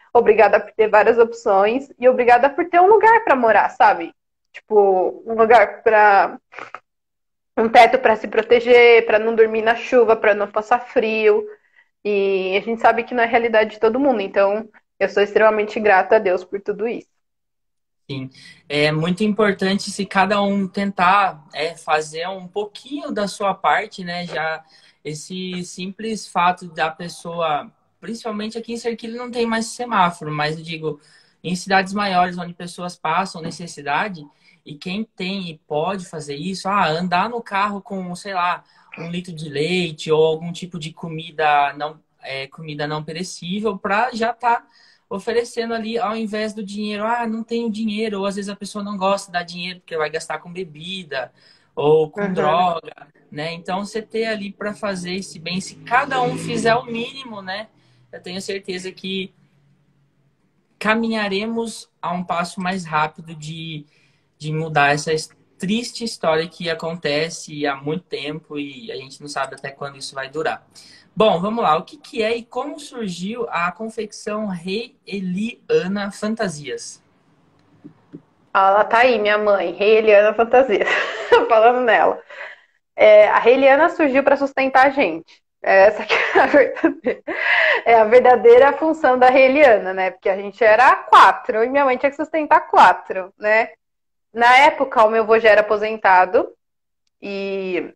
obrigada por ter várias opções e obrigada por ter um lugar para morar, sabe? Tipo, um lugar para um teto para se proteger, para não dormir na chuva, para não passar frio. E a gente sabe que não é a realidade de todo mundo, então eu sou extremamente grata a Deus por tudo isso. Sim, é muito importante se cada um tentar é, fazer um pouquinho da sua parte, né? Já esse simples fato da pessoa, principalmente aqui em Serquilho não tem mais semáforo, mas eu digo, em cidades maiores onde pessoas passam necessidade, e quem tem e pode fazer isso, ah, andar no carro com, sei lá, um litro de leite ou algum tipo de comida não, é, comida não perecível para já estar oferecendo ali ao invés do dinheiro. Ah, não tenho dinheiro. Ou às vezes a pessoa não gosta de dar dinheiro porque vai gastar com bebida ou com Uhum. droga, né? Então você ter ali para fazer esse bem, se cada um fizer o mínimo, né? Eu tenho certeza que caminharemos a um passo mais rápido de, de mudar essa triste história que acontece há muito tempo e a gente não sabe até quando isso vai durar. Bom, vamos lá. O que, que é e como surgiu a confecção Rei Eliana Fantasias? Ela tá aí, minha mãe, Rei Eliana Fantasias, falando nela. É, a Rei Eliana surgiu para sustentar a gente. Essa aqui é a verdadeira, é a verdadeira função da Rei Eliana, né? Porque a gente era quatro e minha mãe tinha que sustentar quatro, né? Na época, o meu avô já era aposentado e,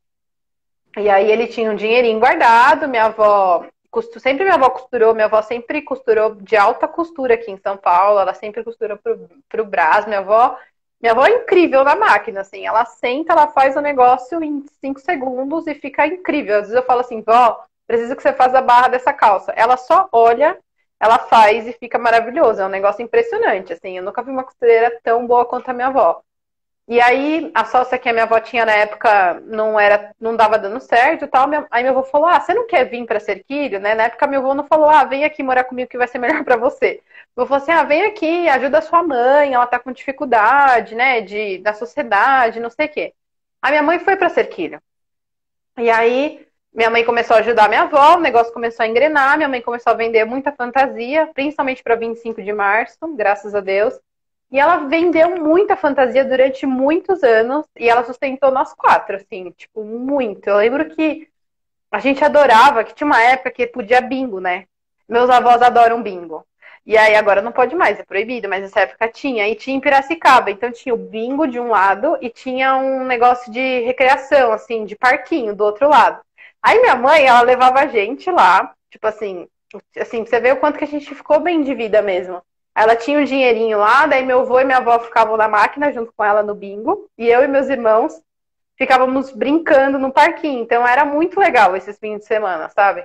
e aí ele tinha um dinheirinho guardado. Minha avó, costu, sempre minha avó costurou, minha avó sempre costurou de alta costura aqui em São Paulo, ela sempre costurou pro, pro Brás. Minha avó, minha avó é incrível na máquina, assim, ela senta, ela faz o negócio em cinco segundos e fica incrível. Às vezes eu falo assim, vó, preciso que você faça a barra dessa calça. Ela só olha, ela faz e fica maravilhoso. É um negócio impressionante, assim, eu nunca vi uma costureira tão boa quanto a minha avó. E aí, a salsa que a minha avó tinha na época não era, não dava dando certo e tal. Aí meu avô falou, ah, você não quer vir para Serquilho, né? Na época meu avô não falou, ah, vem aqui morar comigo que vai ser melhor para você. Meu avô falou assim, ah, vem aqui, ajuda a sua mãe, ela tá com dificuldade, né, de, da sociedade, não sei o quê. A minha mãe foi para Serquilho. E aí, minha mãe começou a ajudar a minha avó, o negócio começou a engrenar, minha mãe começou a vender muita fantasia, principalmente para vinte e cinco de março, graças a Deus. E ela vendeu muita fantasia durante muitos anos e ela sustentou nós quatro, assim, tipo, muito. Eu lembro que a gente adorava, que tinha uma época que podia bingo, né? Meus avós adoram bingo. E aí agora não pode mais, é proibido, mas nessa época tinha. E tinha em Piracicaba, então tinha o bingo de um lado e tinha um negócio de recreação, assim, de parquinho do outro lado. Aí minha mãe, ela levava a gente lá, tipo assim, assim, você vê o quanto que a gente ficou bem de vida mesmo. Ela tinha um dinheirinho lá, daí meu avô e minha avó ficavam na máquina junto com ela no bingo. E eu e meus irmãos ficávamos brincando no parquinho. Então era muito legal esses fins de semana, sabe?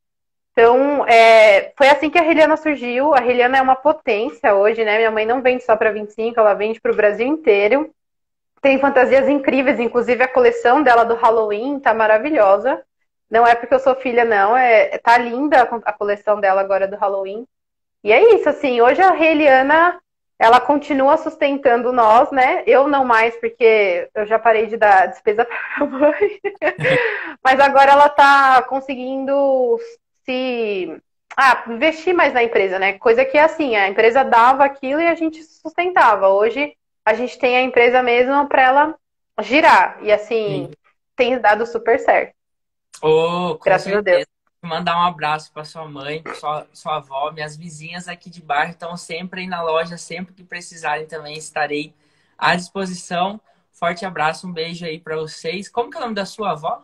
Então é, foi assim que a Reliana surgiu. A Reliana é uma potência hoje, né? Minha mãe não vende só para vinte e cinco, ela vende para o Brasil inteiro. Tem fantasias incríveis, inclusive a coleção dela do Halloween tá maravilhosa. Não é porque eu sou filha, não. É, tá linda a coleção dela agora do Halloween. E é isso, assim, hoje a Reliana, ela continua sustentando nós, né? Eu não mais, porque eu já parei de dar despesa para minha mãe. Mas agora ela tá conseguindo se... Ah, investir mais na empresa, né? Coisa que, assim, a empresa dava aquilo e a gente sustentava. Hoje, a gente tem a empresa mesmo para ela girar. E, assim, sim, tem dado super certo. Oh, com Graças certeza. a Deus. Mandar um abraço para sua mãe, sua, sua avó, minhas vizinhas aqui de bairro estão sempre aí na loja, sempre que precisarem também estarei à disposição. Forte abraço, um beijo aí para vocês. Como que é o nome da sua avó?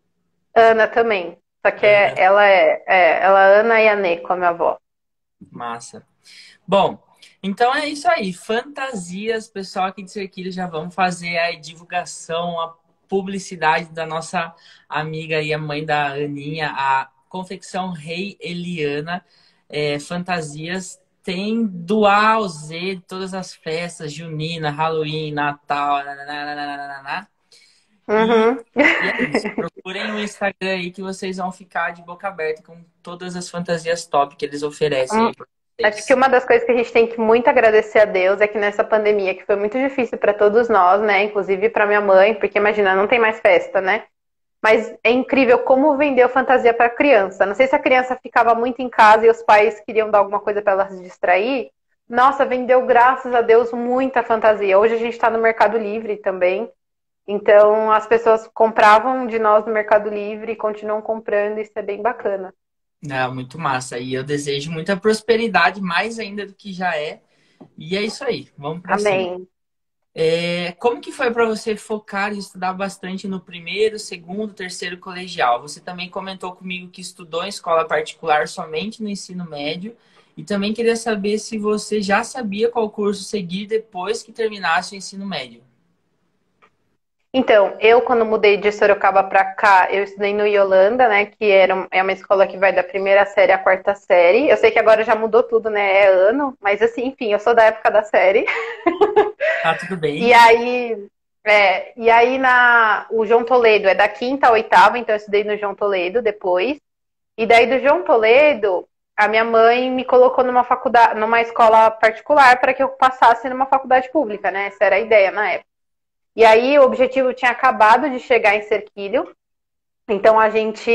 Ana também. Só que é, ela é, é ela é Ana e Anê, com a minha avó. Massa. Bom, então é isso aí. Fantasias, pessoal aqui de Serquilho, já vamos fazer a divulgação, a publicidade da nossa amiga e a mãe da Aninha, a Confecção Rei Eliana, é, fantasias, tem do A ao Z, todas as festas, junina, Halloween, Natal, nananana. Uhum. E, e é isso, procurem no Instagram aí que vocês vão ficar de boca aberta com todas as fantasias top que eles oferecem. Hum. Aí pra vocês. Acho que uma das coisas que a gente tem que muito agradecer a Deus é que nessa pandemia, que foi muito difícil para todos nós, né, inclusive para minha mãe, porque imagina, não tem mais festa, né? Mas é incrível como vendeu fantasia para criança. Não sei se a criança ficava muito em casa e os pais queriam dar alguma coisa para ela se distrair. Nossa, vendeu, graças a Deus, muita fantasia. Hoje a gente está no Mercado Livre também. Então, as pessoas compravam de nós no Mercado Livre e continuam comprando. Isso é bem bacana. É, muito massa. E eu desejo muita prosperidade, mais ainda do que já é. E é isso aí. Vamos para cima. Amém. É, como que foi para você focar e estudar bastante no primeiro, segundo, terceiro colegial? Você também comentou comigo que estudou em escola particular somente no ensino médio. E também queria saber se você já sabia qual curso seguir depois que terminasse o ensino médio. Então, eu quando mudei de Sorocaba para cá, eu estudei no Yolanda, né, que era, um- é uma escola que vai da primeira série à quarta série. Eu sei que agora já mudou tudo, né, é ano, mas assim, enfim, eu sou da época da série. Tá tudo E bem? aí, é, e aí na, o João Toledo é da quinta à oitava, então eu estudei no João Toledo depois. E daí do João Toledo, a minha mãe me colocou numa faculdade, numa escola particular para que eu passasse numa faculdade pública, né? Essa era a ideia na época. E aí o objetivo tinha acabado de chegar em Serquilho, então a gente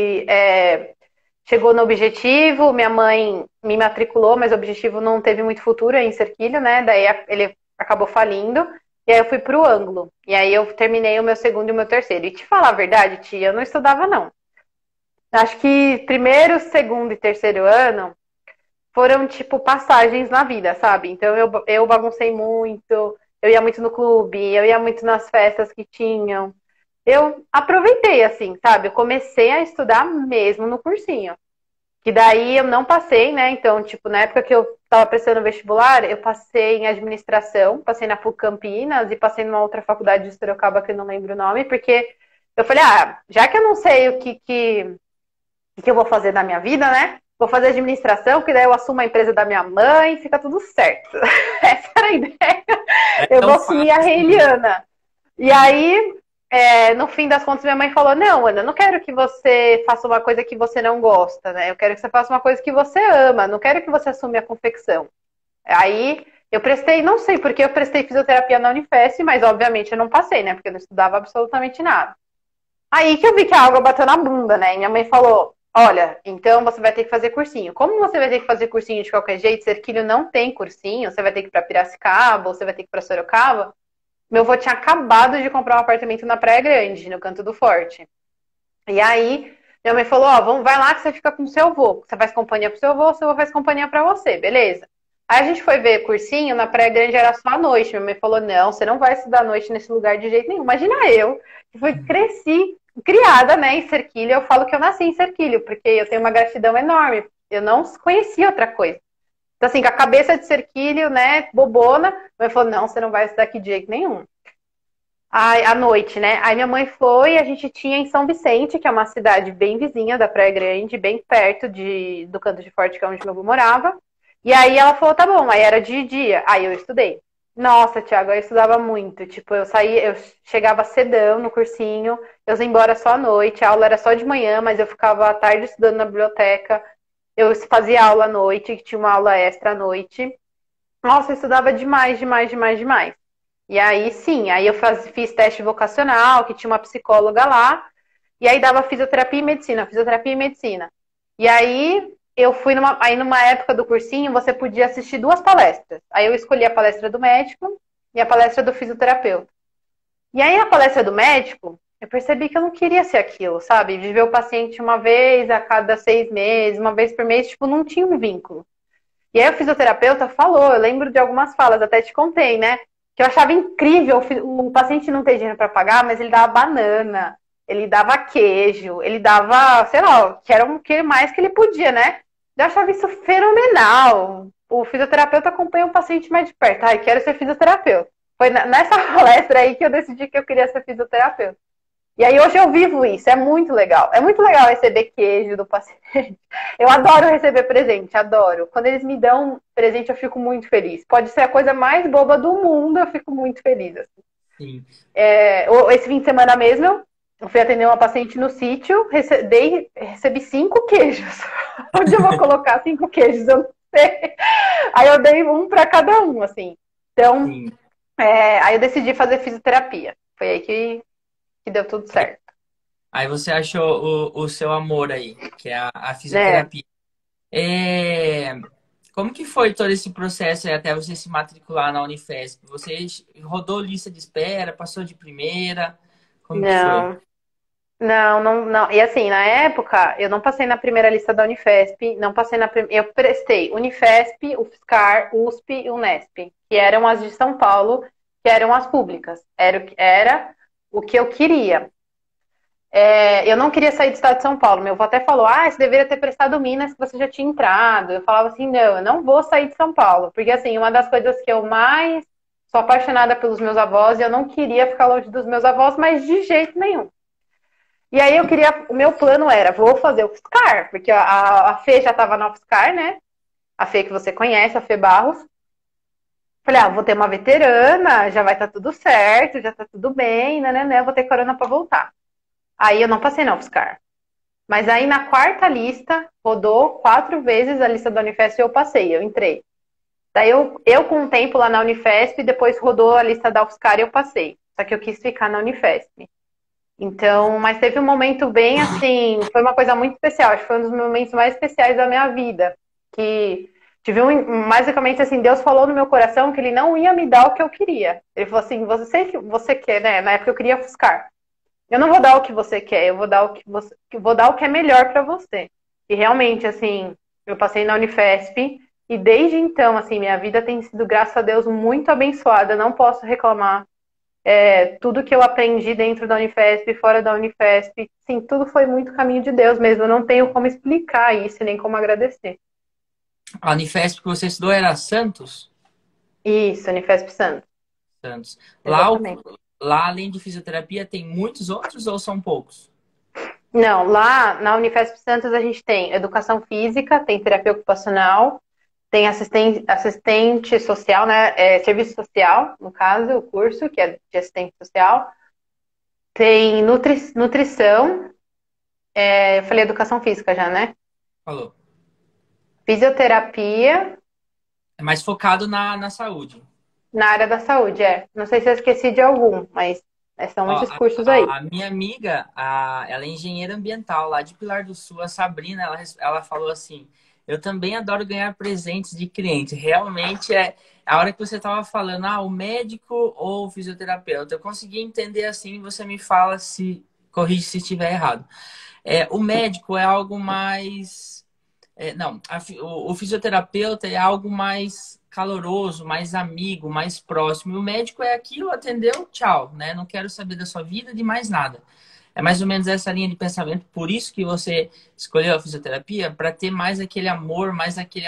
é, chegou no objetivo, minha mãe me matriculou, mas o objetivo não teve muito futuro em Serquilho, né? Daí a- ele acabou falindo. E aí eu fui pro Ângulo. E aí eu terminei o meu segundo e o meu terceiro. E te falar a verdade, tia, eu não estudava, não. Acho que primeiro, segundo e terceiro ano foram, tipo, passagens na vida, sabe? Então eu, eu baguncei muito, eu ia muito no clube, eu ia muito nas festas que tinham. Eu aproveitei, assim, sabe? Eu comecei a estudar mesmo no cursinho. Que daí eu não passei, né? Então, tipo, na época que eu tava prestando vestibular, eu passei em administração, passei na PUC Campinas e passei numa outra faculdade de Sorocaba que eu não lembro o nome, porque eu falei, ah, já que eu não sei o que, que o que eu vou fazer da minha vida, né? Vou fazer administração, que daí eu assumo a empresa da minha mãe, fica tudo certo. Essa era a ideia. É Eu vou tão assumir a fácil. Reiliana. E aí, é, no fim das contas, minha mãe falou: Não, Ana, eu não quero que você faça uma coisa que você não gosta, né? Eu quero que você faça uma coisa que você ama, não quero que você assume a confecção. Aí eu prestei, não sei porque eu prestei fisioterapia na Unifesp, mas obviamente eu não passei, né? Porque eu não estudava absolutamente nada. Aí que eu vi que a água bateu na bunda, né? E minha mãe falou: Olha, então você vai ter que fazer cursinho. Como você vai ter que fazer cursinho de qualquer jeito, Serquilho não tem cursinho, você vai ter que ir pra Piracicaba, ou você vai ter que ir pra Sorocaba. Meu avô tinha acabado de comprar um apartamento na Praia Grande, no Canto do Forte. E aí, minha mãe falou: Ó, vamos, vai lá que você fica com o seu avô. Você faz companhia pro seu avô, seu avô faz companhia pra você, beleza? Aí a gente foi ver cursinho, na Praia Grande era só à noite. Minha mãe falou: Não, você não vai estudar à noite nesse lugar de jeito nenhum. Imagina eu, que fui, cresci, criada, né, em Serquilho. Eu falo que eu nasci em Serquilho, porque eu tenho uma gratidão enorme. Eu não conhecia outra coisa. Então, assim, com a cabeça de Serquilho, né, bobona, minha mãe falou: Não, você não vai estudar aqui de jeito nenhum. Aí, à noite, né? Aí minha mãe foi, a gente tinha em São Vicente, que é uma cidade bem vizinha da Praia Grande, bem perto de, do Canto de Forte, que é onde meu avô morava. E aí ela falou, tá bom, aí era de dia. Aí eu estudei. Nossa, Thiago, eu estudava muito. Tipo, eu saía, eu chegava cedão no cursinho, eu ia embora só à noite, a aula era só de manhã, mas eu ficava à tarde estudando na biblioteca. Eu fazia aula à noite, que tinha uma aula extra à noite. Nossa, eu estudava demais, demais, demais, demais. E aí, sim, aí eu faz, fiz teste vocacional, que tinha uma psicóloga lá, e aí dava fisioterapia e medicina, fisioterapia e medicina. E aí eu fui numa, aí numa época do cursinho, você podia assistir duas palestras. Aí eu escolhi a palestra do médico e a palestra do fisioterapeuta. E aí na palestra do médico, eu percebi que eu não queria ser aquilo, sabe? Viver o paciente uma vez a cada seis meses, uma vez por mês, tipo, não tinha um vínculo. E aí o fisioterapeuta falou, eu lembro de algumas falas, até te contei, né? Que eu achava incrível o paciente não ter dinheiro para pagar, mas ele dava banana, ele dava queijo, ele dava, sei lá, que era o que mais que ele podia, né? Eu achava isso fenomenal. O fisioterapeuta acompanha o paciente mais de perto. Ai, quero ser fisioterapeuta. Foi nessa palestra aí que eu decidi que eu queria ser fisioterapeuta. E aí hoje eu vivo isso, é muito legal. É muito legal receber queijo do paciente. Eu adoro receber presente, adoro. Quando eles me dão presente, eu fico muito feliz. Pode ser a coisa mais boba do mundo, eu fico muito feliz. Assim. Sim. É, esse fim de semana mesmo, eu fui atender uma paciente no sítio, rece dei, recebi cinco queijos. Onde eu vou colocar cinco queijos? Eu não sei. Aí eu dei um para cada um, assim. Então, é, aí eu decidi fazer fisioterapia. Foi aí que que deu tudo certo. Aí você achou o, o seu amor aí, que é a, a É. fisioterapia. É, como que foi todo esse processo aí até você se matricular na Unifesp? Você rodou lista de espera, passou de primeira? Como que foi? Não, não, não, não. E assim, na época, eu não passei na primeira lista da Unifesp, não passei na primeira. Eu prestei Unifesp, UFSCar, USP e Unesp, que eram as de São Paulo, que eram as públicas. Era, o que- era o que eu queria. É, eu não queria sair do estado de São Paulo. Meu avô até falou: ah, você deveria ter prestado Minas, que você já tinha entrado. Eu falava assim: não, eu não vou sair de São Paulo. Porque, assim, uma das coisas que eu mais sou apaixonada pelos meus avós, e eu não queria ficar longe dos meus avós, mas de jeito nenhum. E aí eu queria, o meu plano era, vou fazer o UFSCar, porque a, a Fê já estava na UFSCar, né? A Fê que você conhece, a Fê Barros. Falei, ah, vou ter uma veterana, já vai estar tudo certo, já tá tudo bem, né, né, né, vou ter corona para voltar. Aí eu não passei na UFSCar. Mas aí na quarta lista, rodou quatro vezes a lista da Unifesp e eu passei, eu entrei. Daí eu, eu com um tempo lá na Unifesp, depois rodou a lista da UFSCar e eu passei. Só que eu quis ficar na Unifesp. Então, mas teve um momento bem assim, foi uma coisa muito especial, acho que foi um dos momentos mais especiais da minha vida, que tive um, basicamente assim, Deus falou no meu coração que ele não ia me dar o que eu queria. Ele falou assim, você sei que você quer, né? Na época eu queria ofuscar. Eu não vou dar o que você quer, eu vou dar o que você, eu vou dar o que é melhor para você. E realmente, assim, eu passei na Unifesp e desde então, assim, minha vida tem sido, graças a Deus, muito abençoada. Não posso reclamar. É, tudo que eu aprendi dentro da Unifesp, fora da Unifesp, sim, tudo foi muito caminho de Deus mesmo. Eu não tenho como explicar isso, nem como agradecer. A Unifesp que você estudou era Santos? Isso, Unifesp Santos, Santos. Lá, o- exatamente. lá, além de fisioterapia, tem muitos outros ou são poucos? Não, lá na Unifesp Santos a gente tem educação física, tem terapia ocupacional, tem assistente, assistente social, né? É, serviço social, no caso, o curso, que é de assistente social. Tem nutri, nutrição, é, eu falei educação física já, né? Falou. Fisioterapia É mais focado na, na saúde. na área da saúde, é. Não sei se eu esqueci de algum, mas é, são Ó, esses a, cursos aí. a- a minha amiga, a, ela é engenheira ambiental lá de Pilar do Sul, a Sabrina, ela, res- ela falou assim: eu também adoro ganhar presentes de cliente. Realmente é a hora que você estava falando, ah, o médico ou o fisioterapeuta. Eu consegui entender assim, você me fala se corrige se estiver errado. É, o médico é algo mais. É, não, a fi- o, o fisioterapeuta é algo mais caloroso, mais amigo, mais próximo. E o médico é aquilo, atendeu, tchau, né? Não quero saber da sua vida, de mais nada. É mais ou menos essa linha de pensamento. Por isso que você escolheu a fisioterapia, para ter mais aquele amor, mais aquele,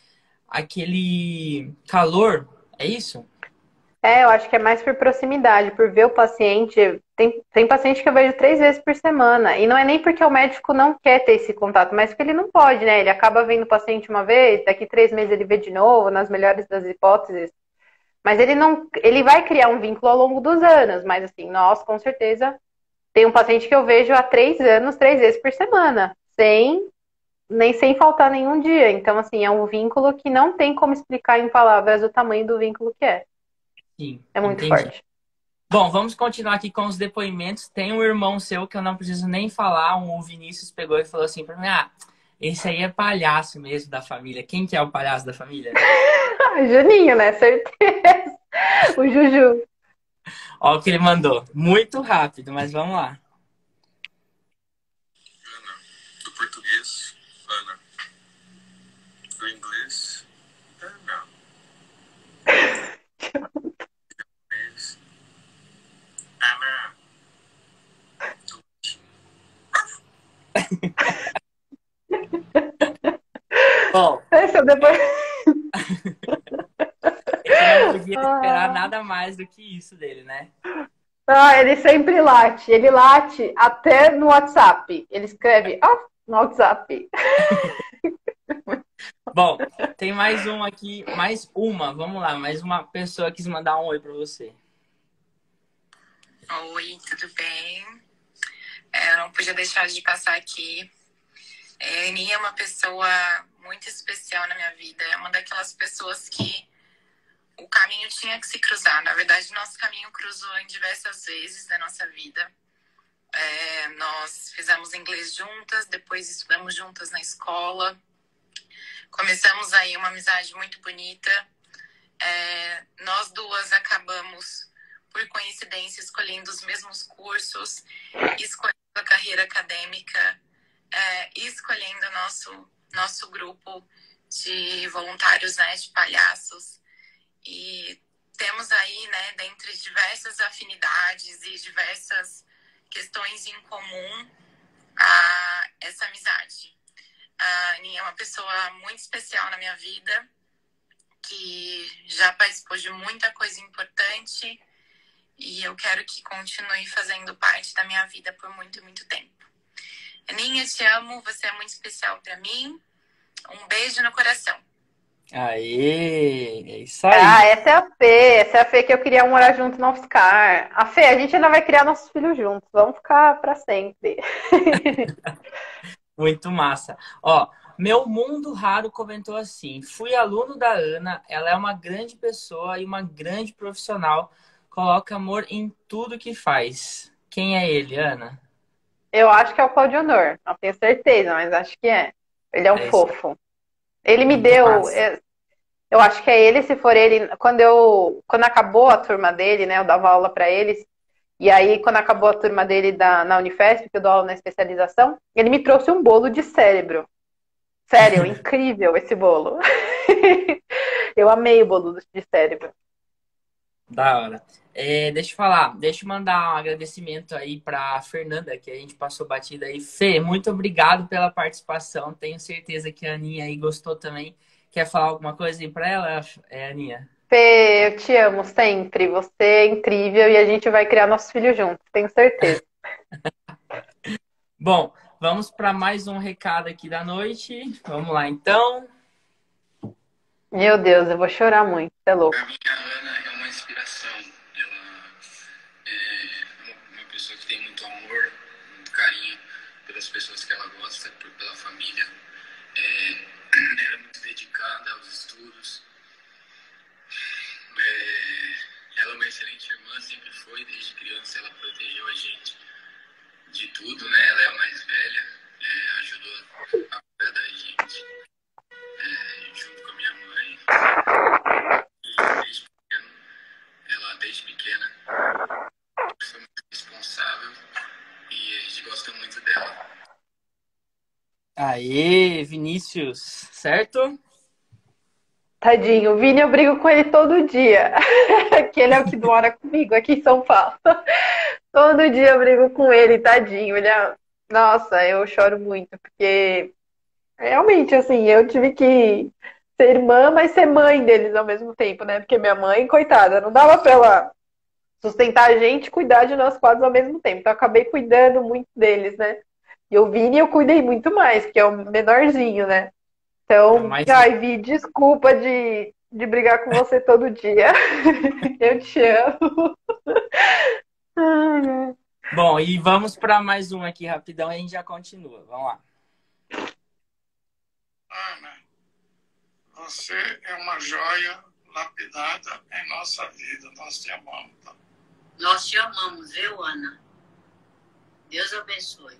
aquele calor. É isso? É, eu acho que é mais por proximidade, por ver o paciente. Tem, tem paciente que eu vejo três vezes por semana. E não é nem porque o médico não quer ter esse contato, mas porque ele não pode, né? Ele acaba vendo o paciente uma vez, daqui três meses ele vê de novo, nas melhores das hipóteses. Mas ele não. Ele vai criar um vínculo ao longo dos anos. Mas assim, nós, com certeza, tem um paciente que eu vejo há três anos, três vezes por semana. Sem. Nem sem faltar nenhum dia. Então, assim, é um vínculo que não tem como explicar em palavras o tamanho do vínculo que é. Sim, É muito entendi. forte. Bom, vamos continuar aqui com os depoimentos. Tem um irmão seu que eu não preciso nem falar, um, o Vinícius pegou e falou assim pra mim: ah, esse aí é palhaço mesmo da família. Quem que é o palhaço da família? Juninho, né? Certeza. O Juju. Olha o que ele mandou. Muito rápido, mas vamos lá. Ana, do português, Ana. Do inglês, Ana. Inglês, Ana. Do Bom, Esse eu depois. você não podia esperar Ah, nada mais do que isso dele, né? ah, ele sempre late. Ele late até no WhatsApp. Ele escreve ah, no WhatsApp. Bom, tem mais um aqui, mais uma, vamos lá, mais uma pessoa quis mandar um oi pra você. Oi, tudo bem? É, eu não podia deixar de passar aqui. É, a Aninha é uma pessoa muito especial na minha vida. É uma daquelas pessoas que o caminho tinha que se cruzar. Na verdade, nosso caminho cruzou em diversas vezes da nossa vida. É, nós fizemos inglês juntas, depois estudamos juntas na escola. Começamos aí uma amizade muito bonita. É, nós duas acabamos, por coincidência, escolhendo os mesmos cursos, escolhendo a carreira acadêmica, é, e escolhendo o nosso, nosso grupo de voluntários, né, de palhaços. E temos aí, né, dentre diversas afinidades e diversas questões em comum, a, essa amizade. A Aninha é uma pessoa muito especial na minha vida, que já participou de muita coisa importante e eu quero que continue fazendo parte da minha vida por muito, muito tempo. Aninha, te amo, você é muito especial para mim. Um beijo no coração. Aê, é isso aí. Ah, essa é a Fê, essa é a Fê que eu queria morar junto não ficar. A Fê, a gente ainda vai criar nossos filhos juntos, vamos ficar para sempre. Muito massa. Ó, meu mundo raro comentou assim: fui aluno da Ana, ela é uma grande pessoa e uma grande profissional, coloca amor em tudo que faz. Quem é ele, Ana? Eu acho que é o Claudionor, não tenho certeza, mas acho que é. Ele é um É isso. fofo. Ele me Muito deu, massa. é, eu acho que é ele, se for ele, quando eu, quando acabou a turma dele, né, eu dava aula para eles, e aí quando acabou a turma dele da, na Unifesp, que eu dou aula na especialização, ele me trouxe um bolo de cérebro. Sério, incrível esse bolo. Eu amei o bolo de cérebro. Da hora. É, deixa eu falar, deixa eu mandar um agradecimento aí pra Fernanda, que a gente passou batida aí. Fê, muito obrigado pela participação. Tenho certeza que a Aninha aí gostou também. Quer falar alguma coisa aí pra ela, é, Aninha? Fê, eu te amo sempre. Você é incrível e a gente vai criar nossos filhos juntos, tenho certeza. Bom, vamos para mais um recado aqui da noite. Vamos lá, então. Meu Deus, eu vou chorar muito, você é louco. Para mim, a Ana é uma inspiração. Ela é uma, uma pessoa que tem muito amor, muito carinho pelas pessoas que ela gosta, por, pela família. É, ela é muito dedicada aos estudos. É, ela é uma excelente irmã, sempre foi, desde criança ela protegeu a gente de tudo, né? Ela é a mais velha, é, ajudou a cuidar da gente, é, junto com a minha mãe. E desde pequeno, ela desde pequena foi muito responsável e a gente gosta muito dela. Aê, Vinícius, certo? Tadinho, o Vini eu brigo com ele todo dia. Que ele é o que mora comigo aqui em São Paulo. Todo dia eu brigo com ele, tadinho. Ele é... Nossa, eu choro muito, porque realmente, assim, eu tive que ser irmã, mas ser mãe deles ao mesmo tempo, né? Porque minha mãe, coitada, não dava pra ela sustentar a gente e cuidar de nós quatro ao mesmo tempo. Então eu acabei cuidando muito deles, né? E o Vini eu cuidei muito mais, porque é o menorzinho, né? Então, Mas, ai, Vi, desculpa de, de brigar com você todo dia. Eu te amo. Ai, bom, e vamos para mais um aqui rapidão e a gente já continua. Vamos lá. Ana, você é uma joia lapidada em nossa vida. Nós te amamos. Tá? Nós te amamos, viu, Ana? Deus abençoe.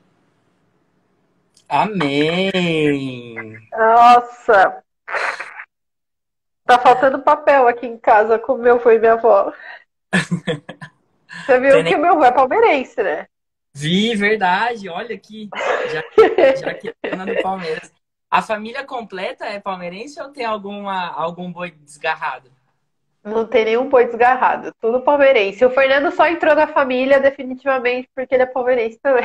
Amém. nossa, tá faltando papel aqui em casa, como o meu foi minha avó. Você viu Tem nem- que o meu avô é palmeirense, né? Vi, verdade. Olha aqui, já, já que é Ana do Palmeiras. A família completa é palmeirense ou tem alguma, algum boi desgarrado? Não tem nenhum boi desgarrado, tudo palmeirense. O Fernando só entrou na família definitivamente porque ele é palmeirense também.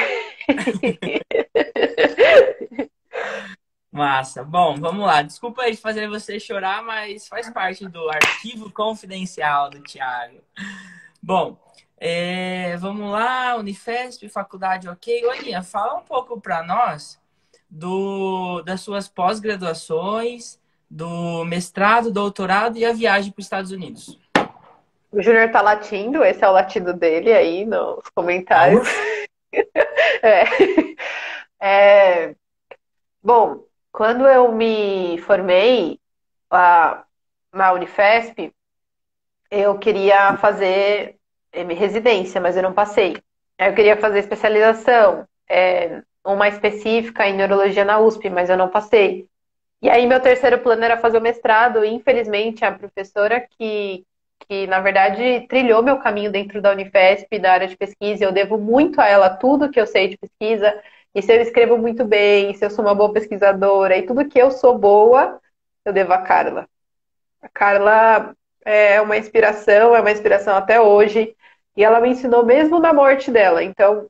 Massa. Bom, vamos lá. Desculpa aí fazer você chorar, mas faz parte do arquivo confidencial do Thiago. Bom, é, vamos lá. Unifesp, faculdade, ok. Aninha, fala um pouco para nós do, das suas pós-graduações, do mestrado, doutorado e a viagem para os Estados Unidos. O Júnior tá latindo, esse é o latido dele aí nos comentários. É. É, bom, quando eu me formei a, na Unifesp, eu queria fazer eh, residência, mas eu não passei. Aí eu queria fazer especialização, é, uma específica em neurologia na U S P, mas eu não passei. E aí meu terceiro plano era fazer o mestrado, e infelizmente a professora que, que na verdade trilhou meu caminho dentro da Unifesp, da área de pesquisa, eu devo muito a ela tudo que eu sei de pesquisa, e se eu escrevo muito bem, se eu sou uma boa pesquisadora, e tudo que eu sou boa, eu devo a Carla. A Carla é uma inspiração, é uma inspiração até hoje, e ela me ensinou mesmo na morte dela. Então,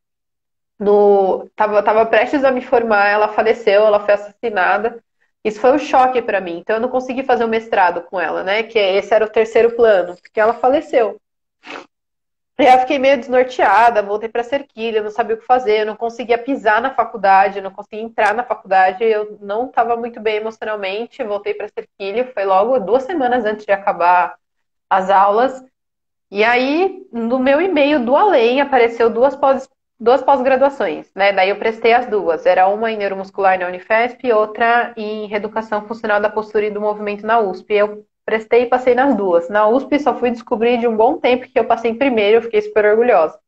no, tava, tava prestes a me formar, ela faleceu, ela foi assassinada. Isso foi um choque para mim. Então eu não consegui fazer o mestrado com ela, né? Que esse era o terceiro plano, porque ela faleceu. E aí eu fiquei meio desnorteada, voltei para Cerquilha, não sabia o que fazer, eu não conseguia pisar na faculdade, eu não conseguia entrar na faculdade, eu não estava muito bem emocionalmente, voltei para Cerquilha, foi logo duas semanas antes de acabar as aulas. E aí, no meu e-mail do além, apareceu duas pós, duas pós-graduações, né? Daí eu prestei as duas. Era uma em neuromuscular na Unifesp e outra em reeducação funcional da postura e do movimento na U S P. Eu prestei e passei nas duas. Na U S P só fui descobrir de um bom tempo que eu passei em primeiro, eu fiquei super orgulhosa.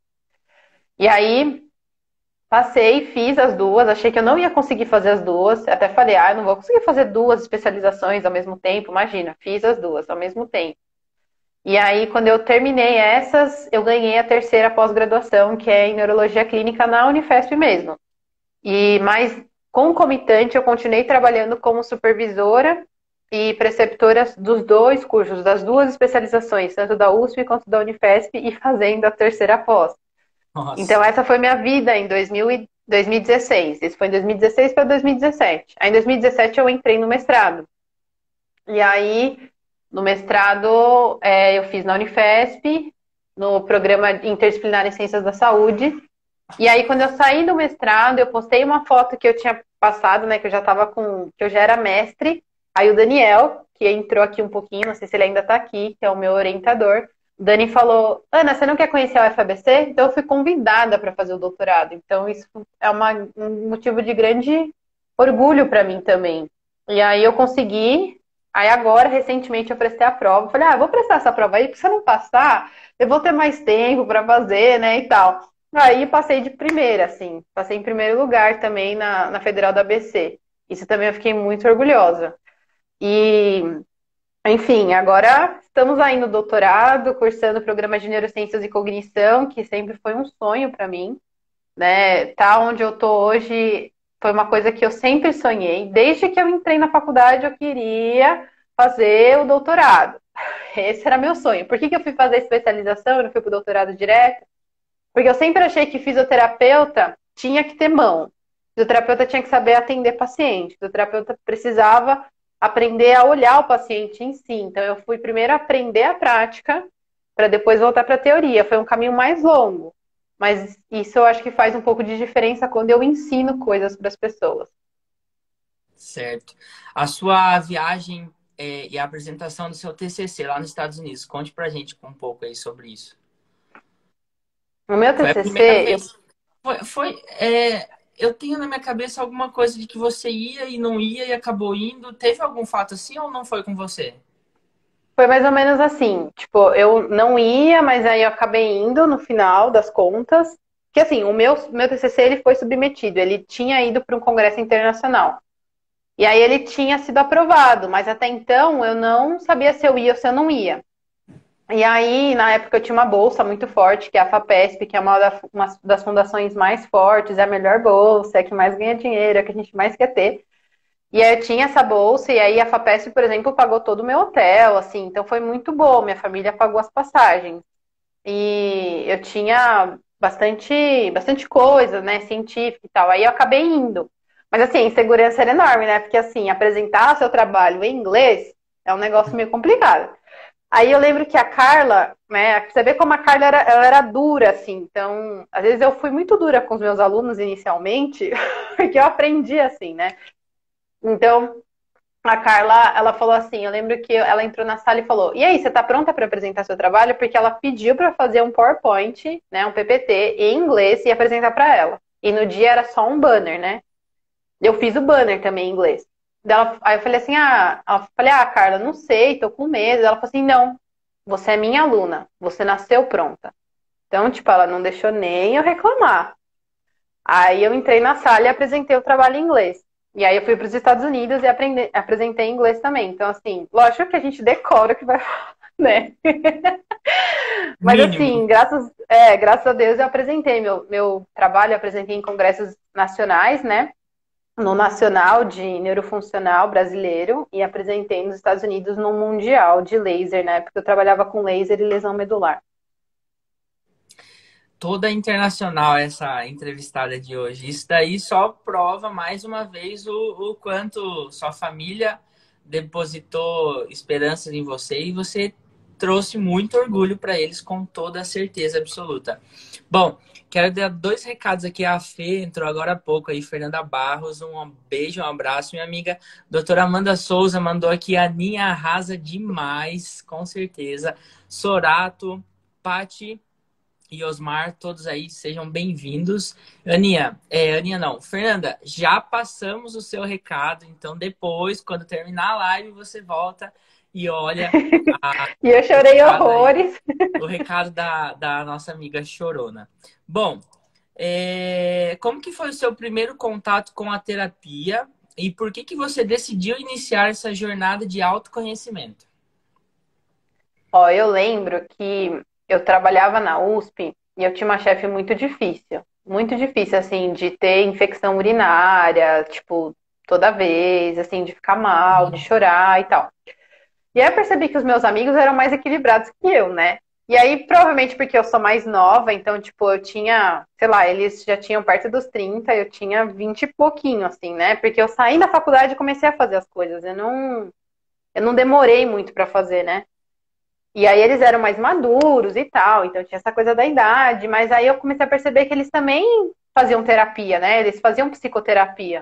E aí, passei, fiz as duas, achei que eu não ia conseguir fazer as duas. Até falei, ah, eu não vou conseguir fazer duas especializações ao mesmo tempo. Imagina, fiz as duas ao mesmo tempo. E aí, quando eu terminei essas, eu ganhei a terceira pós-graduação, que é em neurologia clínica na Unifesp mesmo. E mais concomitante, eu continuei trabalhando como supervisora e preceptora dos dois cursos, das duas especializações, tanto da U S P quanto da Unifesp, e fazendo a terceira pós. Nossa. Então, essa foi minha vida em dois mil e dezesseis. Isso foi em dois mil e dezesseis para dois mil e dezessete. Aí, em dois mil e dezessete, eu entrei no mestrado. E aí, no mestrado, é, eu fiz na Unifesp, no programa interdisciplinar em Ciências da Saúde. E aí, quando eu saí do mestrado, eu postei uma foto que eu tinha passado, né, que eu já tava com, que eu já era mestre. Aí o Daniel, que entrou aqui um pouquinho, não sei se ele ainda tá aqui, que é o meu orientador, o Dani falou, Ana, você não quer conhecer a U F A B C? Então eu fui convidada para fazer o doutorado. Então isso é uma, um motivo de grande orgulho para mim também. E aí eu consegui, aí agora, recentemente, eu prestei a prova. Falei, ah, vou prestar essa prova aí, porque se eu não passar, eu vou ter mais tempo para fazer, né, e tal. Aí passei de primeira, assim, passei em primeiro lugar também na, na Federal da A B C. Isso também eu fiquei muito orgulhosa. E, enfim, agora estamos aí no doutorado, cursando o programa de Neurociências e Cognição, que sempre foi um sonho para mim, né? Tá onde eu tô hoje foi uma coisa que eu sempre sonhei. Desde que eu entrei na faculdade, eu queria fazer o doutorado. Esse era meu sonho. Por que que eu fui fazer especialização e não fui pro doutorado direto? Porque eu sempre achei que fisioterapeuta tinha que ter mão. Fisioterapeuta tinha que saber atender paciente. Fisioterapeuta precisava aprender a olhar o paciente em si. Então, eu fui primeiro aprender a prática para depois voltar para a teoria. Foi um caminho mais longo. Mas isso eu acho que faz um pouco de diferença quando eu ensino coisas para as pessoas. Certo. A sua viagem é, e a apresentação do seu T C C lá nos Estados Unidos. Conte pra gente um pouco aí sobre isso. No meu Foi a T C primeira C, eu... vez. Foi, foi é, eu tenho na minha cabeça alguma coisa de que você ia e não ia e acabou indo. Teve algum fato assim ou não foi com você? Foi mais ou menos assim. Tipo, eu não ia, mas aí eu acabei indo no final das contas. Que assim, o meu, meu T C C ele foi submetido. Ele tinha ido para um congresso internacional. E aí ele tinha sido aprovado, mas até então eu não sabia se eu ia ou se eu não ia. E aí, na época, eu tinha uma bolsa muito forte, que é a FAPESP, que é uma das fundações mais fortes, é a melhor bolsa, é a que mais ganha dinheiro, é a que a gente mais quer ter. E aí eu tinha essa bolsa, e aí a FAPESP, por exemplo, pagou todo o meu hotel, assim, então foi muito bom, minha família pagou as passagens. E eu tinha bastante, bastante coisa, né, científica e tal, aí eu acabei indo. Mas assim, a insegurança era enorme, né, porque assim, apresentar seu trabalho em inglês é um negócio meio complicado. Aí eu lembro que a Carla, né, você vê como a Carla era, ela era dura, assim, então, às vezes eu fui muito dura com os meus alunos inicialmente, porque eu aprendi assim, né. Então, a Carla, ela falou assim, eu lembro que ela entrou na sala e falou, e aí, você tá pronta para apresentar seu trabalho? Porque ela pediu para fazer um PowerPoint, né, um P P T em inglês e apresentar para ela. E no dia era só um banner, né. Eu fiz o banner também em inglês. Aí eu falei assim, ah, eu falei, ah, Carla, não sei, tô com medo. Ela falou assim, não, você é minha aluna, você nasceu pronta. Então, tipo, ela não deixou nem eu reclamar. Aí eu entrei na sala e apresentei o trabalho em inglês. E aí eu fui para os Estados Unidos e aprendi, apresentei em inglês também. Então, assim, lógico que a gente decora o que vai falar, né? Mas Mínimo. assim, graças, é, graças a Deus eu apresentei meu, meu trabalho, eu apresentei em congressos nacionais, né? No Nacional de Neurofuncional Brasileiro e apresentei nos Estados Unidos no Mundial de Laser, né? Porque eu trabalhava com laser e lesão medular. Toda internacional essa entrevistada de hoje. Isso daí só prova mais uma vez o, o quanto sua família depositou esperanças em você e você trouxe muito orgulho para eles com toda a certeza absoluta. Bom, quero dar dois recados aqui. A Fê entrou agora há pouco aí, Fernanda Barros. Um beijo, um abraço. Minha amiga doutora Amanda Souza mandou aqui: a Aninha arrasa demais, com certeza. Sorato, Pati e Osmar, todos aí, sejam bem-vindos. Aninha, é, Aninha não, Fernanda, já passamos o seu recado, então depois, quando terminar a live, você volta e olha... A, e eu chorei horrores. Aí, o recado da, da nossa amiga chorona. Bom, é, como que foi o seu primeiro contato com a terapia e por que que você decidiu iniciar essa jornada de autoconhecimento? Ó, eu lembro que eu trabalhava na U S P e eu tinha uma chefe muito difícil. Muito difícil, assim, de ter infecção urinária, tipo, toda vez, assim, de ficar mal, de chorar e tal. E aí eu percebi que os meus amigos eram mais equilibrados que eu, né? E aí, provavelmente porque eu sou mais nova, então, tipo, eu tinha, sei lá, eles já tinham perto dos trinta, eu tinha vinte e pouquinho, assim, né? Porque eu saí da faculdade e comecei a fazer as coisas. Eu não, eu não demorei muito pra fazer, né? E aí eles eram mais maduros e tal, então tinha essa coisa da idade, mas aí eu comecei a perceber que eles também faziam terapia, né? Eles faziam psicoterapia.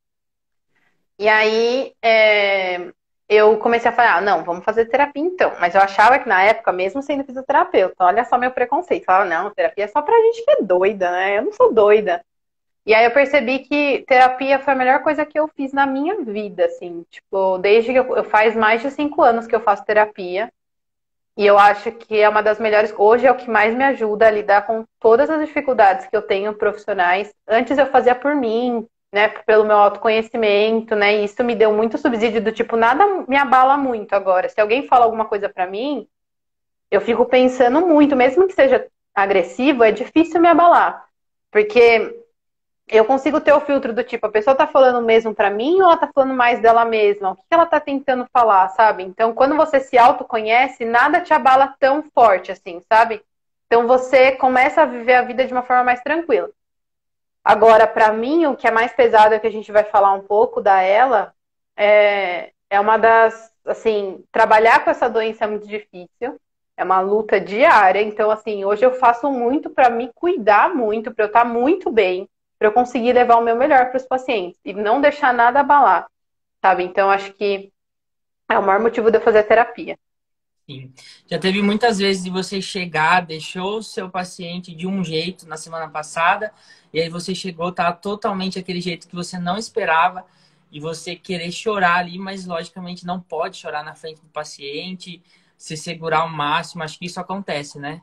E aí é, eu comecei a falar, ah, não, vamos fazer terapia então. Mas eu achava que na época, mesmo sendo fisioterapeuta, olha só meu preconceito. Eu falava, não, terapia é só pra gente que é doida, né? Eu não sou doida. E aí eu percebi que terapia foi a melhor coisa que eu fiz na minha vida, assim. Tipo, desde que eu, eu faz mais de cinco anos que eu faço terapia. E eu acho que é uma das melhores, hoje é o que mais me ajuda a lidar com todas as dificuldades que eu tenho profissionais. Antes eu fazia por mim, né, pelo meu autoconhecimento, né, e isso me deu muito subsídio do tipo, nada me abala muito agora. Se alguém fala alguma coisa pra mim, eu fico pensando muito, mesmo que seja agressivo, é difícil me abalar. Porque eu consigo ter o filtro do tipo, a pessoa tá falando mesmo pra mim ou ela tá falando mais dela mesma? O que ela tá tentando falar, sabe? Então, quando você se autoconhece, nada te abala tão forte assim, sabe? Então, você começa a viver a vida de uma forma mais tranquila. Agora, pra mim, o que é mais pesado é que a gente vai falar um pouco da ela, é, é uma das, assim, trabalhar com essa doença é muito difícil, é uma luta diária. Então, assim, hoje eu faço muito pra me cuidar muito, pra eu estar muito bem, para eu conseguir levar o meu melhor para os pacientes e não deixar nada abalar, sabe? Então, acho que é o maior motivo de eu fazer terapia. Sim. Já teve muitas vezes de você chegar, deixou o seu paciente de um jeito na semana passada, e aí você chegou, tá totalmente aquele jeito que você não esperava, e você querer chorar ali, mas logicamente não pode chorar na frente do paciente, se segurar ao máximo. Acho que isso acontece, né?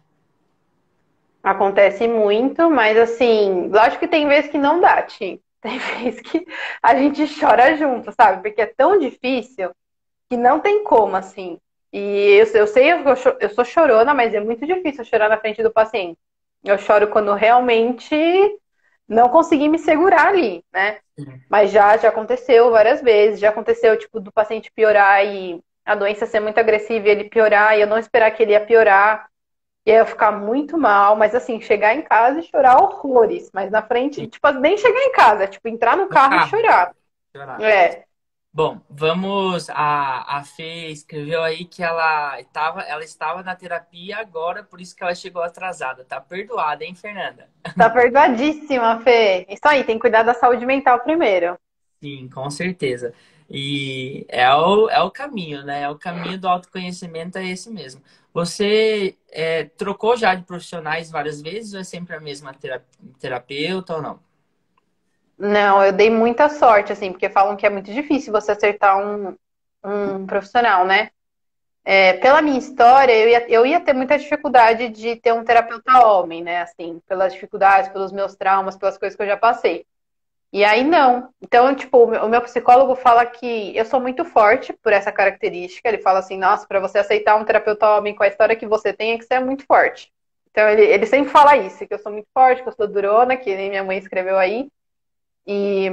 Acontece muito, mas assim, lógico que tem vezes que não dá, Tim. Tem vezes que a gente chora junto, sabe? Porque é tão difícil que não tem como, assim. E eu, eu sei, eu, eu sou chorona, mas é muito difícil chorar na frente do paciente. Eu choro quando realmente não consegui me segurar ali, né? Mas já, já aconteceu várias vezes. Já aconteceu, tipo, do paciente piorar e a doença ser muito agressiva e ele piorar e eu não esperar que ele ia piorar. E aí eu ficar muito mal, mas assim, chegar em casa e chorar horrores. Mas na frente, Sim. tipo, nem chegar em casa, tipo, entrar no carro, carro. e chorar. chorar. É. Bom, vamos. A, a Fê escreveu aí que ela estava, ela estava na terapia agora, por isso que ela chegou atrasada. Tá perdoada, hein, Fernanda? Tá perdoadíssima, Fê. Isso aí, tem que cuidar da saúde mental primeiro. Sim, com certeza. E é o, é o caminho, né? É o caminho do autoconhecimento, é esse mesmo. Você é, trocou já de profissionais várias vezes ou é sempre a mesma terapeuta ou não? Não, eu dei muita sorte, assim, porque falam que é muito difícil você acertar um, um profissional, né? É, pela minha história, eu ia, eu ia ter muita dificuldade de ter um terapeuta homem, né? Assim, pelas dificuldades, pelos meus traumas, pelas coisas que eu já passei. E aí não. Então, tipo, o meu o meu psicólogo fala que eu sou muito forte por essa característica. Ele fala assim, nossa, para você aceitar um terapeuta homem com a história que você tem, é que você é muito forte. Então, ele, ele sempre fala isso, que eu sou muito forte, que eu sou durona, que nem minha mãe escreveu aí. E,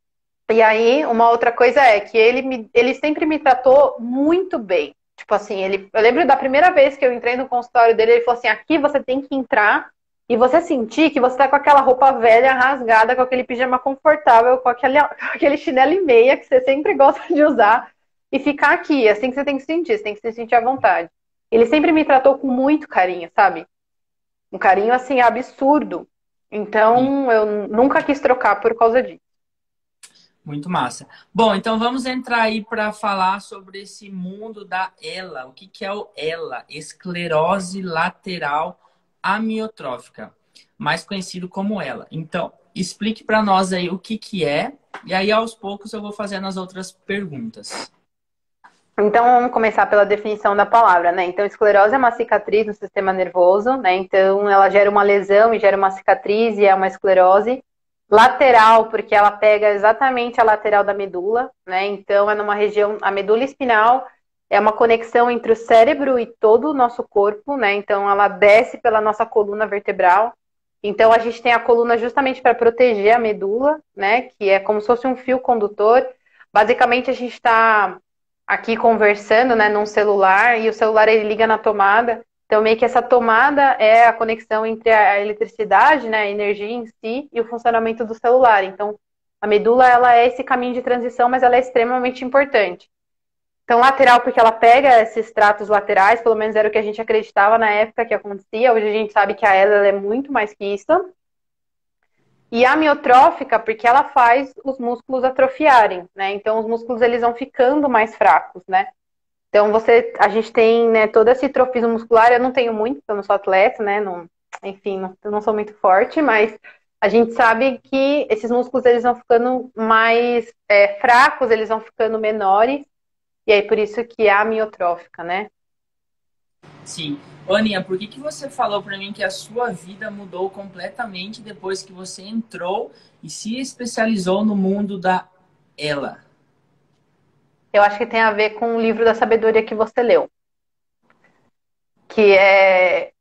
e aí, uma outra coisa é que ele, me, ele sempre me tratou muito bem. Tipo assim, ele, eu lembro da primeira vez que eu entrei no consultório dele, ele falou assim, aqui você tem que entrar e você sentir que você tá com aquela roupa velha, rasgada, com aquele pijama confortável, com aquele, com aquele chinelo e meia que você sempre gosta de usar e ficar aqui. É assim que você tem que sentir, você tem que se sentir à vontade. Ele sempre me tratou com muito carinho, sabe? Um carinho, assim, absurdo. Sim, Então, eu nunca quis trocar por causa disso. muito massa. Bom, então vamos entrar aí para falar sobre esse mundo da ELA. O que que é o ELA? Esclerose lateral amiotrófica, mais conhecido como ELA. Então, explique para nós aí o que que é, e aí aos poucos eu vou fazendo as outras perguntas. Então, vamos começar pela definição da palavra, né? Então, esclerose é uma cicatriz no sistema nervoso, né? Então, ela gera uma lesão e gera uma cicatriz e é uma esclerose. Lateral, porque ela pega exatamente a lateral da medula, né? Então, é numa região, a medula espinal é uma conexão entre o cérebro e todo o nosso corpo, né? Então, ela desce pela nossa coluna vertebral. Então, a gente tem a coluna justamente para proteger a medula, né? Que é como se fosse um fio condutor. Basicamente, a gente está aqui conversando, né, num celular, e o celular ele liga na tomada. Então, meio que essa tomada é a conexão entre a eletricidade, né, a energia em si, e o funcionamento do celular. Então, a medula, ela é esse caminho de transição, mas ela é extremamente importante. Então, lateral, porque ela pega esses tratos laterais, pelo menos era o que a gente acreditava na época que acontecia. Hoje a gente sabe que a E L A ela é muito mais que isso. E amiotrófica, porque ela faz os músculos atrofiarem, né? Então, os músculos, eles vão ficando mais fracos, né? Então, você, a gente tem, né, todo esse trofismo muscular. Eu não tenho muito, porque eu não sou atleta, né? Não, enfim, não, eu não sou muito forte, mas a gente sabe que esses músculos, eles vão ficando mais é, fracos, eles vão ficando menores, e aí por isso que é amiotrófica, né? Sim. Ô, Aninha, por que que você falou para mim que a sua vida mudou completamente depois que você entrou e se especializou no mundo da ELA? Eu acho que tem a ver com o livro da sabedoria que você leu, que é,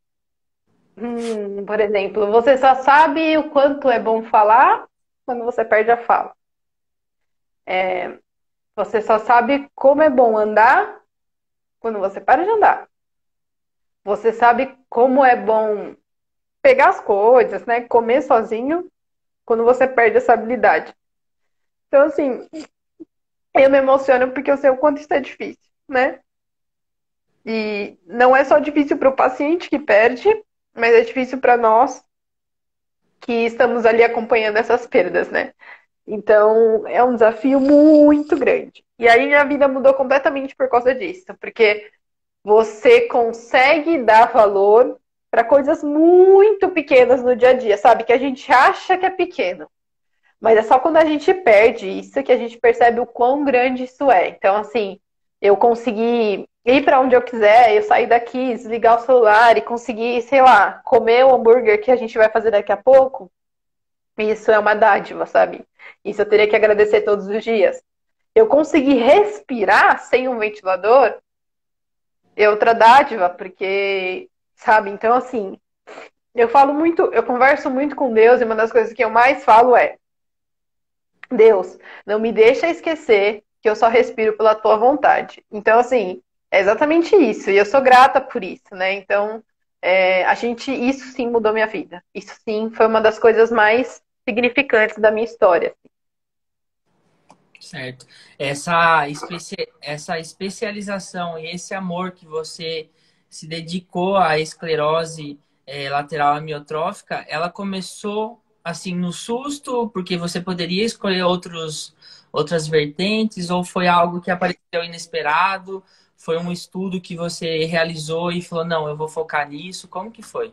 hum, por exemplo, você só sabe o quanto é bom falar quando você perde a fala. É, você só sabe como é bom andar quando você para de andar. Você sabe como é bom pegar as coisas, né? Comer sozinho quando você perde essa habilidade. Então, assim, eu me emociono porque eu sei o quanto isso é difícil, né? E não é só difícil para o paciente que perde, mas é difícil para nós que estamos ali acompanhando essas perdas, né? Então, é um desafio muito grande. E aí minha vida mudou completamente por causa disso, porque você consegue dar valor para coisas muito pequenas no dia a dia, sabe? Que a gente acha que é pequeno. Mas é só quando a gente perde isso que a gente percebe o quão grande isso é. Então, assim, eu consegui ir para onde eu quiser, eu sair daqui, desligar o celular e conseguir, sei lá, comer o hambúrguer que a gente vai fazer daqui a pouco. Isso é uma dádiva, sabe? Isso eu teria que agradecer todos os dias. Eu consegui respirar sem um ventilador é outra dádiva, porque, sabe? Então, assim, eu falo muito, eu converso muito com Deus e uma das coisas que eu mais falo é: Deus, não me deixa esquecer que eu só respiro pela tua vontade. Então, assim, é exatamente isso. E eu sou grata por isso, né? Então, é, a gente, isso sim mudou minha vida. Isso sim foi uma das coisas mais significantes da minha história. Certo. Essa, especi... Essa especialização e esse amor que você se dedicou à esclerose é, lateral amiotrófica, ela começou assim no susto, porque você poderia escolher outros, outras vertentes, ou foi algo que apareceu inesperado? Foi um estudo que você realizou e falou, não, eu vou focar nisso? Como que foi?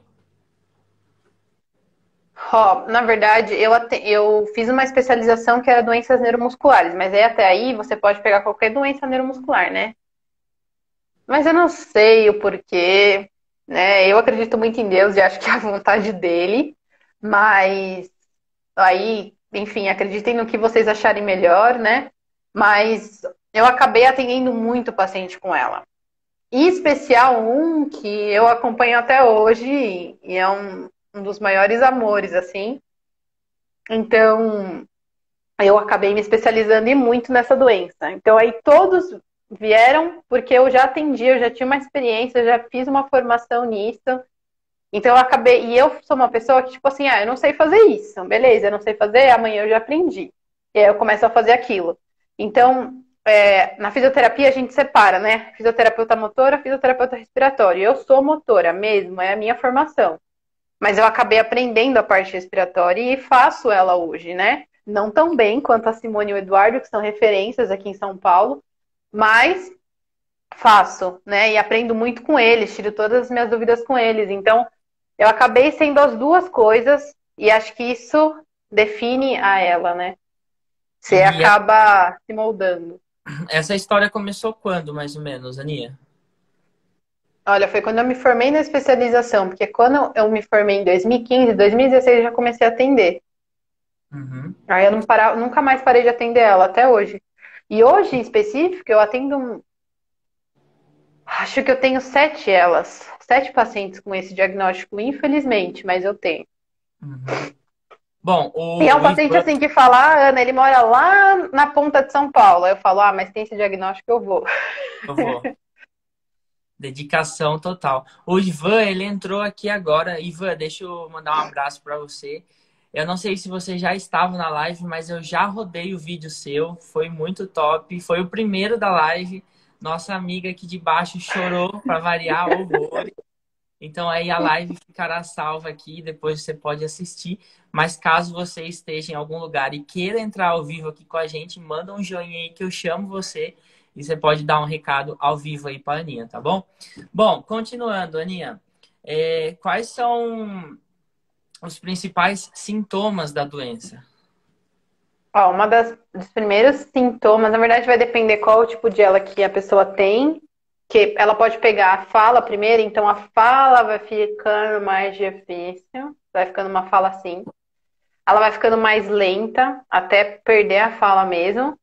Oh, na verdade, eu, eu fiz uma especialização que era doenças neuromusculares, mas aí até aí você pode pegar qualquer doença neuromuscular, né? Mas eu não sei o porquê, né? Eu acredito muito em Deus e acho que é a vontade dele, mas aí, enfim, acreditem no que vocês acharem melhor, né? Mas eu acabei atendendo muito paciente com ela. Em especial um que eu acompanho até hoje e é um, um dos maiores amores, assim. Então, eu acabei me especializando e muito nessa doença. Então, aí todos vieram porque eu já atendi, eu já tinha uma experiência, eu já fiz uma formação nisso. Então, eu acabei. E eu sou uma pessoa que, tipo assim, ah, eu não sei fazer isso. Beleza, eu não sei fazer, amanhã eu já aprendi. E aí eu começo a fazer aquilo. Então, é, na fisioterapia a gente separa, né? Fisioterapeuta motora, fisioterapeuta respiratório. Eu sou motora mesmo, é a minha formação. Mas eu acabei aprendendo a parte respiratória e faço ela hoje, né? Não tão bem quanto a Simone e o Eduardo, que são referências aqui em São Paulo, mas faço, né? E aprendo muito com eles, tiro todas as minhas dúvidas com eles. Então, eu acabei sendo as duas coisas e acho que isso define a ela, né? Você E acaba se moldando. essa história começou quando, mais ou menos, Aninha? Olha, foi quando eu me formei na especialização, porque quando eu me formei em dois mil e quinze, dois mil e dezesseis eu já comecei a atender. Uhum. Aí eu não parava, nunca mais parei de atender ela, até hoje. E hoje, em específico, eu atendo, um- acho que eu tenho sete elas, sete pacientes com esse diagnóstico, infelizmente, mas eu tenho. Uhum. Bom, E é o, um o paciente Ivan, assim que fala, ah, Ana, ele mora lá na ponta de São Paulo. Aí eu falo, ah, mas tem esse diagnóstico, eu vou. eu vou. Dedicação total. O Ivan, ele entrou aqui agora. Ivan, deixa eu mandar um abraço para você. Eu não sei se você já estava na live, mas eu já rodei o vídeo seu. Foi muito top. Foi o primeiro da live. Nossa amiga aqui de baixo chorou para variar horror. Então aí a live ficará salva aqui, depois você pode assistir. Mas caso você esteja em algum lugar e queira entrar ao vivo aqui com a gente, manda um joinha aí que eu chamo você e você pode dar um recado ao vivo aí para a Aninha, tá bom? Bom, continuando, Aninha, é, quais são os principais sintomas da doença? Ó, uma das, dos primeiros sintomas, na verdade vai depender qual o tipo de ela que a pessoa tem, que ela pode pegar a fala primeiro, então a fala vai ficando mais difícil, vai ficando uma fala assim. Ela vai ficando mais lenta, até perder a fala mesmo.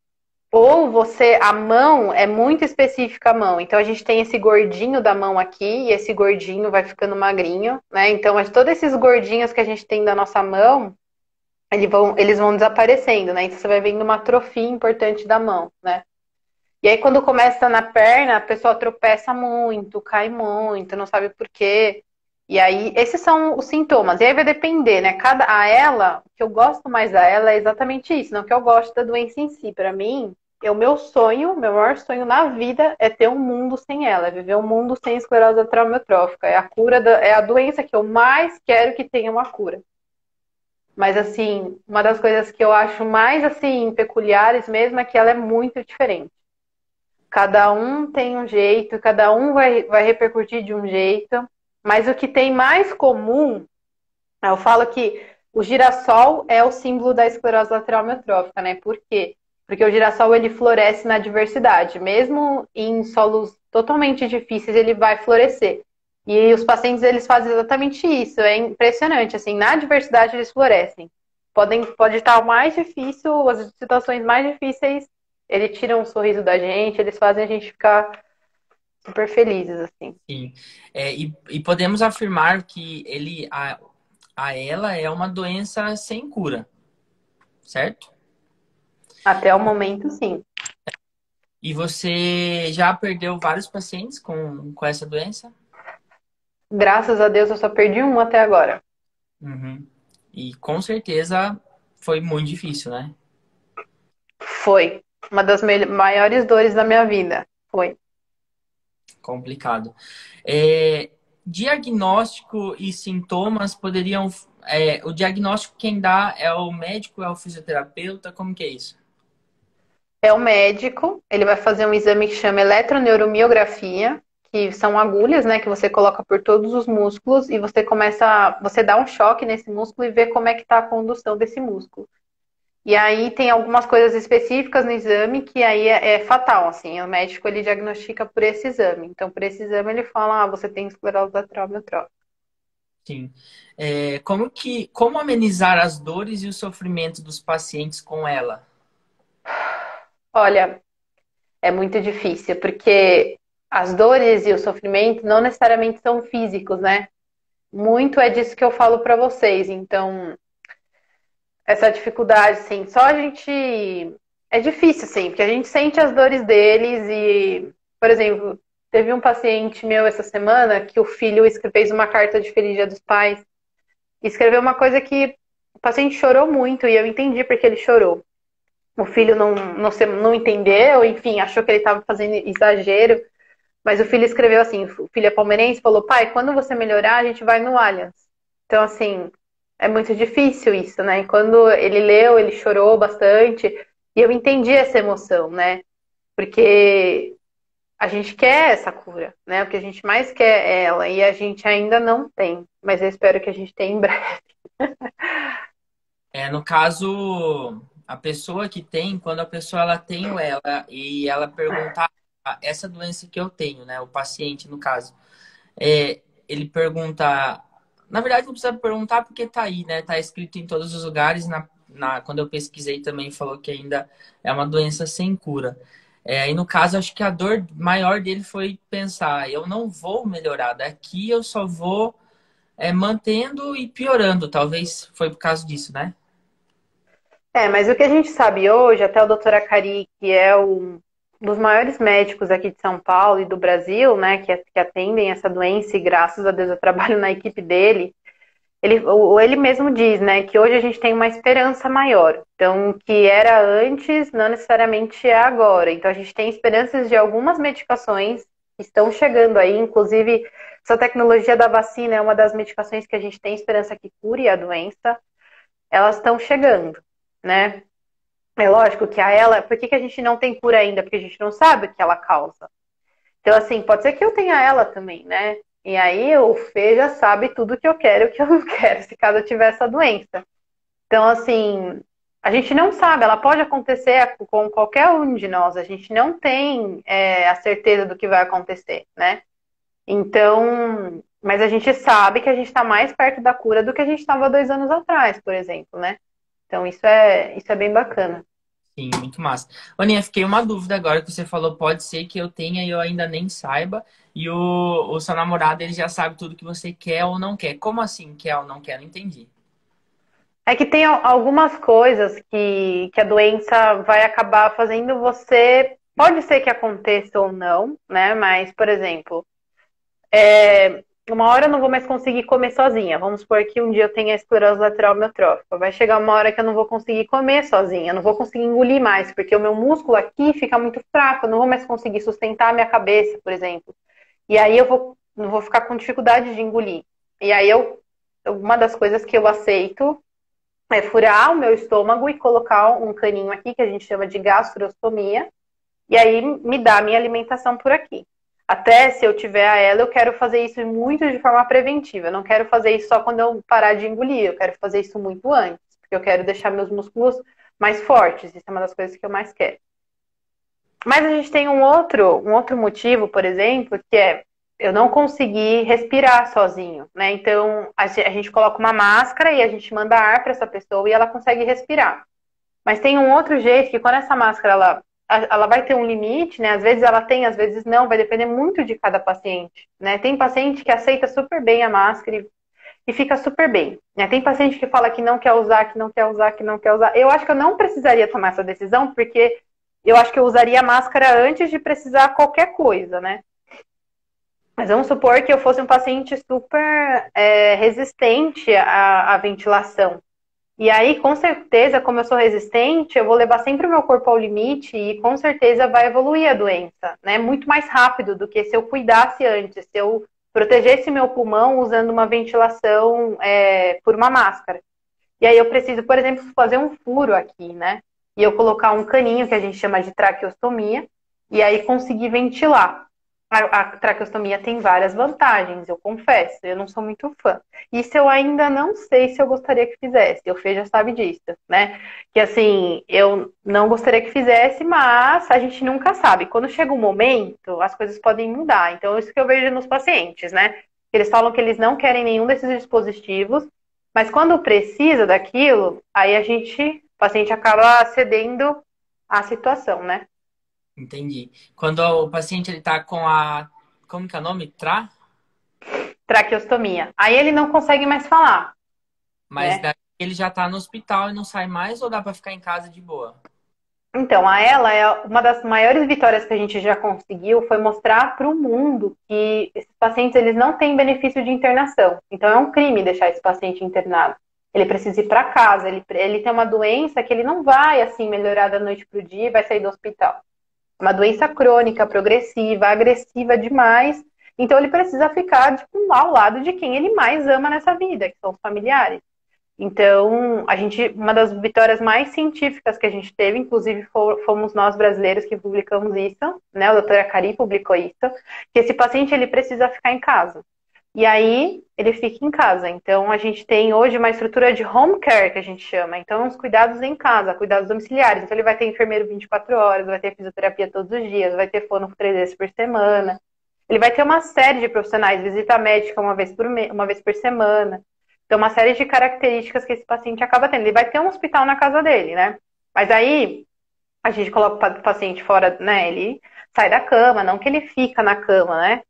Ou você, a mão é muito específica a mão. Então a gente tem esse gordinho da mão aqui e esse gordinho vai ficando magrinho, né? Então todos esses gordinhos que a gente tem da nossa mão, eles vão, eles vão desaparecendo, né? Então você vai vendo uma atrofia importante da mão, né? E aí quando começa na perna, a pessoa tropeça muito, cai muito, não sabe por quê. E aí, esses são os sintomas. E aí vai depender, né? Cada, a ela, o que eu gosto mais da ela é exatamente isso, não que eu gosto da doença em si. Para mim, é o meu sonho, meu maior sonho na vida é ter um mundo sem ela, é viver um mundo sem esclerose lateral amiotrófica. É a cura da, é a doença que eu mais quero que tenha uma cura. Mas assim, uma das coisas que eu acho mais assim peculiares mesmo é que ela é muito diferente. Cada um tem um jeito, cada um vai, vai repercutir de um jeito. Mas o que tem mais comum, eu falo que o girassol é o símbolo da esclerose lateral amiotrófica, né? Por quê? Porque o girassol ele floresce na diversidade. Mesmo em solos totalmente difíceis, ele vai florescer. E os pacientes, eles fazem exatamente isso. É impressionante, assim, na diversidade eles florescem. Podem, pode estar o mais difícil, as situações mais difíceis, eles tiram um sorriso da gente, eles fazem a gente ficar super felizes, assim. Sim. É, e, e podemos afirmar que ele, a, a ela é uma doença sem cura, certo? Até o momento, sim. E você já perdeu vários pacientes com, com essa doença? Graças a Deus eu só perdi um até agora. Uhum. E com certeza foi muito difícil, né? Foi uma das maiores dores da minha vida. Foi. Complicado. É, diagnóstico e sintomas poderiam. É, o diagnóstico quem dá é o médico, é o fisioterapeuta? Como que é isso? É o médico, ele vai fazer um exame que chama eletroneuromiografia, que são agulhas, né, que você coloca por todos os músculos e você começa, você dá um choque nesse músculo e vê como é que está a condução desse músculo. E aí tem algumas coisas específicas no exame que aí é, é fatal, assim. O médico, ele diagnostica por esse exame. Então, por esse exame, ele fala, ah, você tem esclerose lateral amiotrófica. Sim. É, como que, como amenizar as dores e o sofrimento dos pacientes com ela? Olha, é muito difícil, porque as dores e o sofrimento não necessariamente são físicos, né? Muito é disso que eu falo pra vocês. Então, essa dificuldade, assim, só a gente... É difícil, assim, porque a gente sente as dores deles e, por exemplo, teve um paciente meu essa semana que o filho fez uma carta de Feliz Dia dos Pais e escreveu uma coisa que o paciente chorou muito e eu entendi porque ele chorou. O filho não, não, se- não entendeu, enfim, achou que ele estava fazendo exagero, mas o filho escreveu assim, o filho é palmeirense, falou, pai, quando você melhorar, a gente vai no Allianz. Então, assim, é muito difícil isso, né? E quando ele leu, ele chorou bastante, e eu entendi essa emoção, né? Porque a gente quer essa cura, né? O que a gente mais quer é ela, e a gente ainda não tem, mas eu espero que a gente tenha em breve. É, no caso, a pessoa que tem, quando a pessoa ela tem o ela e ela perguntar "Ah, essa doença que eu tenho, né? O paciente, no caso, é, ele pergunta. Na verdade, não precisa perguntar porque tá aí, né? Tá escrito em todos os lugares. Na, na, quando eu pesquisei também falou que ainda é uma doença sem cura. É, e no caso, acho que a dor maior dele foi pensar, eu não vou melhorar daqui, eu só vou é, mantendo e piorando. Talvez foi por causa disso, né? É, mas o que a gente sabe hoje, até o doutor Acari, que é um dos maiores médicos aqui de São Paulo e do Brasil, né, que, que atendem essa doença, e graças a Deus eu trabalho na equipe dele, ele, o- ele mesmo diz, né, que hoje a gente tem uma esperança maior. Então, o que era antes, não necessariamente é agora. Então, a gente tem esperanças de algumas medicações que estão chegando aí, inclusive essa tecnologia da vacina é uma das medicações que a gente tem esperança que cure a doença, elas estão chegando, né? É lógico que a ela, por que, que a gente não tem cura ainda? Porque a gente não sabe o que ela causa. Então, assim, pode ser que eu tenha ela também, né? E aí o Fê já sabe tudo que eu quero e o que eu não quero, se caso eu tiver essa doença. Então, assim, a gente não sabe, ela pode acontecer com qualquer um de nós, a gente não tem é, a certeza do que vai acontecer, né? Então, mas a gente sabe que a gente está mais perto da cura do que a gente estava dois anos atrás, por exemplo, né? Então, isso é, isso é bem bacana. Sim, muito massa. Aninha, fiquei uma dúvida agora que você falou, pode ser que eu tenha e eu ainda nem saiba, e o, o seu namorado ele já sabe tudo que você quer ou não quer. Como assim quer ou não quer? Não entendi. É que tem al- algumas coisas que, que a doença vai acabar fazendo você. Pode ser que aconteça ou não, né? Mas, por exemplo, é, uma hora eu não vou mais conseguir comer sozinha. Vamos supor que um dia eu tenha esclerose lateral amiotrófica. Vai chegar uma hora que eu não vou conseguir comer sozinha, eu não vou conseguir engolir mais, porque o meu músculo aqui fica muito fraco, eu não vou mais conseguir sustentar a minha cabeça, por exemplo. E aí eu vou, não vou ficar com dificuldade de engolir. E aí eu, uma das coisas que eu aceito é furar o meu estômago e colocar um caninho aqui, que a gente chama de gastrostomia, e aí me dá a minha alimentação por aqui. Até se eu tiver a ela, eu quero fazer isso muito de forma preventiva. Eu não quero fazer isso só quando eu parar de engolir, eu quero fazer isso muito antes, porque eu quero deixar meus músculos mais fortes. Isso é uma das coisas que eu mais quero. Mas a gente tem um outro, um outro motivo, por exemplo, que é eu não conseguir respirar sozinho, né? Então a ge- a gente coloca uma máscara e a gente manda ar para essa pessoa e ela consegue respirar. Mas tem um outro jeito que quando essa máscara ela, a- ela vai ter um limite, né? Às vezes ela tem, às vezes não, vai depender muito de cada paciente, né? Tem paciente que aceita super bem a máscara e, e fica super bem, né? Tem paciente que fala que não quer usar, que não quer usar, que não quer usar. Eu acho que eu não precisaria tomar essa decisão, porque eu acho que eu usaria a máscara antes de precisar qualquer coisa, né? Mas vamos supor que eu fosse um paciente super é, resistente à, à ventilação. E aí, com certeza, como eu sou resistente, eu vou levar sempre o meu corpo ao limite e com certeza vai evoluir a doença, né? Muito mais rápido do que se eu cuidasse antes, se eu protegesse meu pulmão usando uma ventilação é, por uma máscara. E aí eu preciso, por exemplo, fazer um furo aqui, né? E eu colocar um caninho que a gente chama de traqueostomia e aí conseguir ventilar. A, a traqueostomia tem várias vantagens, eu confesso, eu não sou muito fã. Isso eu ainda não sei se eu gostaria que fizesse, o Fê já sabe disso, né? Que assim, eu não gostaria que fizesse, mas a gente nunca sabe. Quando chega um momento, as coisas podem mudar. Então, isso que eu vejo nos pacientes, né? Eles falam que eles não querem nenhum desses dispositivos, mas quando precisa daquilo, aí a gente, o paciente acaba cedendo à situação, né? Entendi. Quando o paciente ele tá com a... Como que é o nome? Tra? Traqueostomia. Aí ele não consegue mais falar. Mas né? daí ele já tá no hospital e não sai mais ou dá pra ficar em casa de boa? Então, a ela é uma das maiores vitórias que a gente já conseguiu foi mostrar para o mundo que esses pacientes eles não têm benefício de internação. Então, é um crime deixar esse paciente internado. Ele precisa ir para casa, ele, ele tem uma doença que ele não vai assim melhorar da noite para o dia e vai sair do hospital. Uma doença crônica, progressiva, agressiva demais. Então, ele precisa ficar tipo, ao lado de quem ele mais ama nessa vida, que são os familiares. Então, a gente, uma das vitórias mais científicas que a gente teve, inclusive fomos nós brasileiros que publicamos isso, né? O doutor Acari publicou isso, que esse paciente ele precisa ficar em casa. E aí, ele fica em casa. Então, a gente tem hoje uma estrutura de home care, que a gente chama. Então, os cuidados em casa, cuidados domiciliares. Então, ele vai ter enfermeiro vinte e quatro horas, vai ter fisioterapia todos os dias, vai ter fono três vezes por semana. Ele vai ter uma série de profissionais, visita médica uma vez por, me... uma vez por semana. Então, uma série de características que esse paciente acaba tendo. Ele vai ter um hospital na casa dele, né? Mas aí, a gente coloca o paciente fora, né? Ele sai da cama, não que ele fica na cama, né?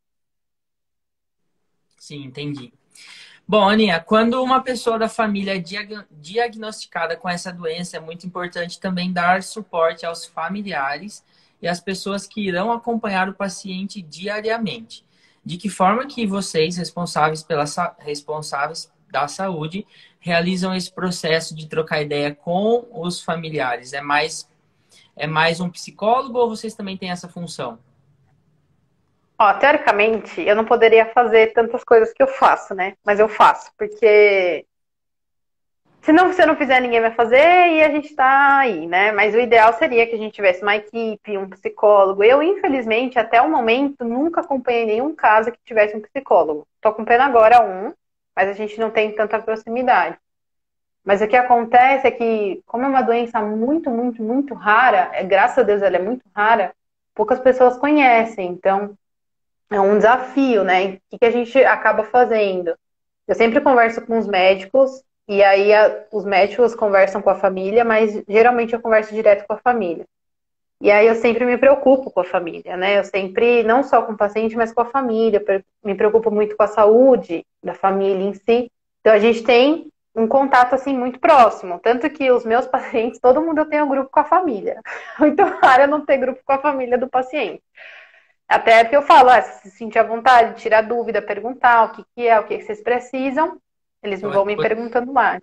Sim, entendi. Bom, Aninha, quando uma pessoa da família é diag- diagnosticada com essa doença, é muito importante também dar suporte aos familiares e às pessoas que irão acompanhar o paciente diariamente. De que forma que vocês, responsáveis pela sa- responsáveis da saúde, realizam esse processo de trocar ideia com os familiares? É mais, é mais um psicólogo ou vocês também têm essa função? Ó, teoricamente, eu não poderia fazer tantas coisas que eu faço, né? Mas eu faço, porque se não, se eu não fizer, ninguém vai fazer e a gente tá aí, né? Mas o ideal seria que a gente tivesse uma equipe, um psicólogo. Eu, infelizmente, até o momento, nunca acompanhei nenhum caso que tivesse um psicólogo. Tô acompanhando agora um, mas a gente não tem tanta proximidade. Mas o que acontece é que, como é uma doença muito, muito, muito rara, é, graças a Deus ela é muito rara, poucas pessoas conhecem. Então, é um desafio, né? O que, que a gente acaba fazendo? Eu sempre converso com os médicos, e aí a, os médicos conversam com a família, mas geralmente eu converso direto com a família. E aí eu sempre me preocupo com a família, né? Eu sempre, não só com o paciente, mas com a família. Eu me preocupo muito com a saúde da família em si. Então a gente tem um contato assim muito próximo. Tanto que os meus pacientes, todo mundo eu tenho grupo com a família. Muito raro eu não ter grupo com a família do paciente. Até porque eu falo, ah, se sentir à vontade, tirar dúvida, perguntar o que, que é, o que, que vocês precisam, eles vão me perguntando mais.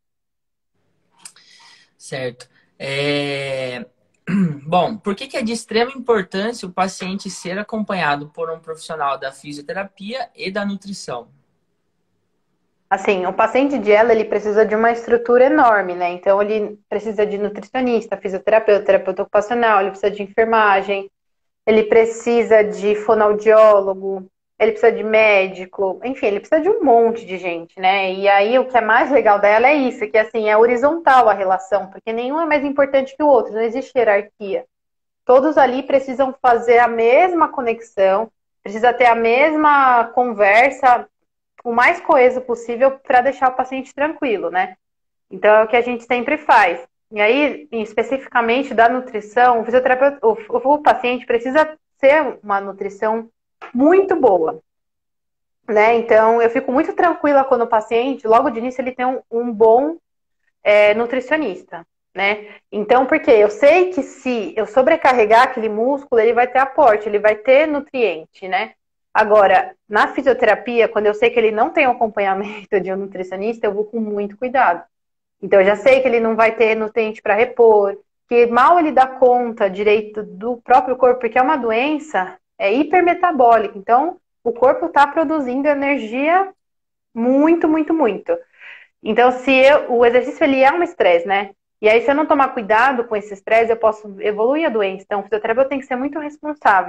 Certo. É... Bom, por que, que é de extrema importância o paciente ser acompanhado por um profissional da fisioterapia e da nutrição? Assim, o paciente de ela, ele precisa de uma estrutura enorme, né? Então, ele precisa de nutricionista, fisioterapeuta, terapeuta ocupacional, ele precisa de enfermagem, ele precisa de fonoaudiólogo, ele precisa de médico, enfim, ele precisa de um monte de gente, né? E aí, o que é mais legal dela é isso, que assim, é horizontal a relação, porque nenhum é mais importante que o outro, não existe hierarquia. Todos ali precisam fazer a mesma conexão, precisa ter a mesma conversa, o mais coeso possível para deixar o paciente tranquilo, né? Então é o que a gente sempre faz. E aí, especificamente da nutrição, o fisioterapeuta, o, o paciente precisa ser uma nutrição muito boa, né? Então eu fico muito tranquila quando o paciente, logo de início, ele tem um, um bom é, nutricionista, né? Então, porque eu sei que se eu sobrecarregar aquele músculo, ele vai ter aporte, ele vai ter nutriente, né? Agora, na fisioterapia, quando eu sei que ele não tem um acompanhamento de um nutricionista, eu vou com muito cuidado. Então, eu já sei que ele não vai ter nutriente para repor, que mal ele dá conta direito do próprio corpo, porque é uma doença é hipermetabólica. Então, o corpo está produzindo energia muito, muito, muito. Então, se eu, o exercício ele é um estresse, né? E aí, se eu não tomar cuidado com esse estresse, eu posso evoluir a doença. Então, o fisioterapeuta tem que ser muito responsável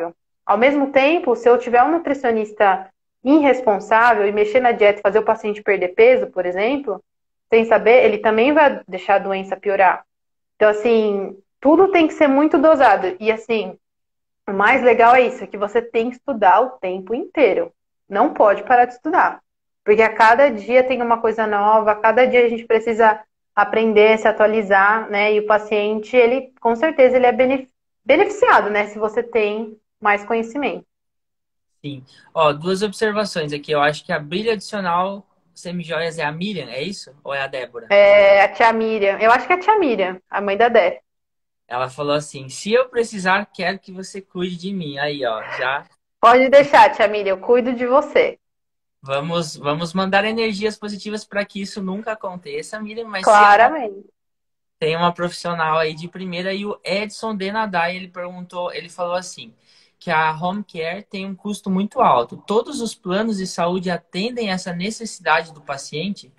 Ao mesmo tempo, se eu tiver um nutricionista irresponsável e mexer na dieta e fazer o paciente perder peso, por exemplo, sem saber, ele também vai deixar a doença piorar. Então, assim, tudo tem que ser muito dosado. E, assim, o mais legal é isso, é que você tem que estudar o tempo inteiro. Não pode parar de estudar. Porque a cada dia tem uma coisa nova, a cada dia a gente precisa aprender, se atualizar, né? E o paciente, ele, com certeza, ele é benef- beneficiado, né? Se você tem mais conhecimento. Sim. Ó, duas observações aqui. Eu acho que a brilha adicional semijoias é a Miriam, é isso? Ou é a Débora? É a tia Miriam. Eu acho que é a tia Miriam, a mãe da Dé. Ela falou assim: se eu precisar, quero que você cuide de mim. Aí, ó, já Pode deixar, tia Miriam, eu cuido de você. vamos, vamos mandar energias positivas para que isso nunca aconteça, Miriam. Mas se Claramente. tem uma profissional aí de primeira, e o Edson Denadai, ele perguntou, ele falou assim, que a home care tem um custo muito alto. Todos os planos de saúde atendem essa necessidade do paciente?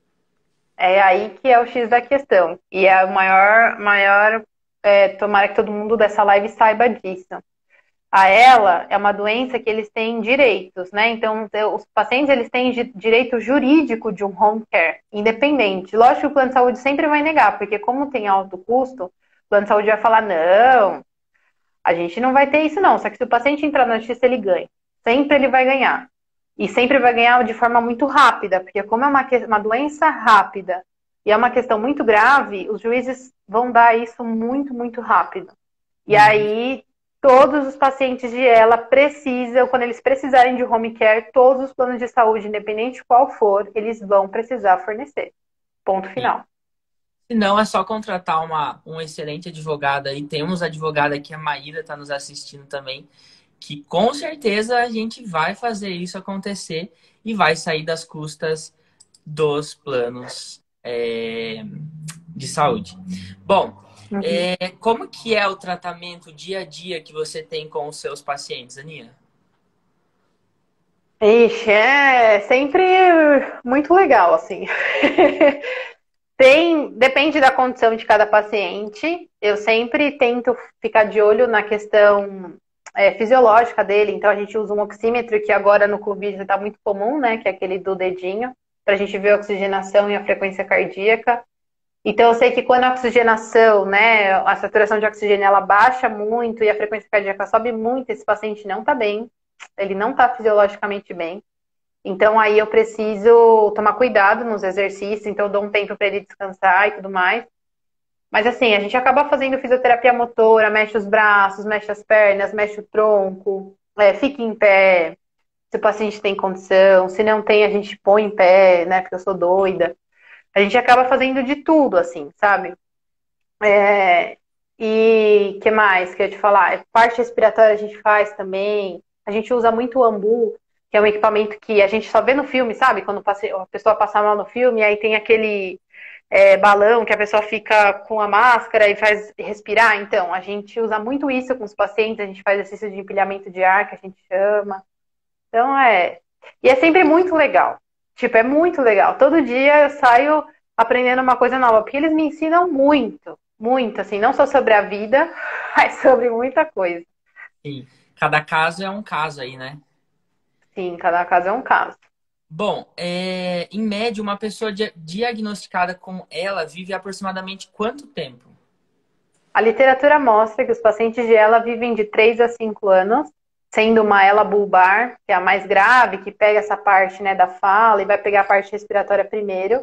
É aí que é o X da questão. E é o maior, maior é, tomara que todo mundo dessa live saiba disso. A ela é uma doença que eles têm direitos, né? Então, os pacientes, eles têm direito jurídico de um home care, independente. Lógico que o plano de saúde sempre vai negar, porque como tem alto custo, o plano de saúde vai falar, não, a gente não vai ter isso não. Só que se o paciente entrar na justiça, ele ganha. Sempre ele vai ganhar. E sempre vai ganhar de forma muito rápida, porque como é uma, uma doença rápida e é uma questão muito grave, os juízes vão dar isso muito, muito rápido. E Uhum. aí, todos os pacientes de ela precisam, quando eles precisarem de home care, todos os planos de saúde, independente de qual for, eles vão precisar fornecer. Ponto final. Se não, é só contratar uma, um excelente advogado aí. Temos advogada aqui, a Maíra está nos assistindo também, que com certeza a gente vai fazer isso acontecer e vai sair das custas dos planos é, de saúde. Bom, Uhum. é, como que é o tratamento dia a dia que você tem com os seus pacientes, Aninha? Ixi, é sempre muito legal, assim. Tem, depende da condição de cada paciente. Eu sempre tento ficar de olho na questão é, fisiológica dele. Então, a gente usa um oxímetro, que agora no Covid está muito comum, né? Que é aquele do dedinho, para a gente ver a oxigenação e a frequência cardíaca. Então, eu sei que quando a oxigenação, né, a saturação de oxigênio, ela baixa muito e a frequência cardíaca sobe muito, esse paciente não está bem, ele não está fisiologicamente bem. Então, aí eu preciso tomar cuidado nos exercícios, então eu dou um tempo para ele descansar e tudo mais. Mas, assim, a gente acaba fazendo fisioterapia motora, mexe os braços, mexe as pernas, mexe o tronco, é, fica em pé, se o paciente tem condição, se não tem, a gente põe em pé, né, porque eu sou doida. A gente acaba fazendo de tudo, assim, sabe? É, e que mais que eu ia te falar? Parte respiratória a gente faz também. A gente usa muito o ambu, que é um equipamento que a gente só vê no filme, sabe? Quando a pessoa passa mal no filme, aí tem aquele é, balão que a pessoa fica com a máscara e faz respirar. Então, a gente usa muito isso com os pacientes, a gente faz exercício de empilhamento de ar, que a gente chama. Então, é... E é sempre muito legal. Tipo, é muito legal. Todo dia eu saio aprendendo uma coisa nova, porque eles me ensinam muito, muito, assim, não só sobre a vida, mas sobre muita coisa. Sim, cada caso é um caso aí, né? Sim, cada caso é um caso. Bom, é, em média, uma pessoa dia- diagnosticada com ela vive aproximadamente quanto tempo? A literatura mostra que os pacientes de ela vivem de três a cinco anos, sendo uma ela bulbar, que é a mais grave, que pega essa parte, né, da fala e vai pegar a parte respiratória primeiro.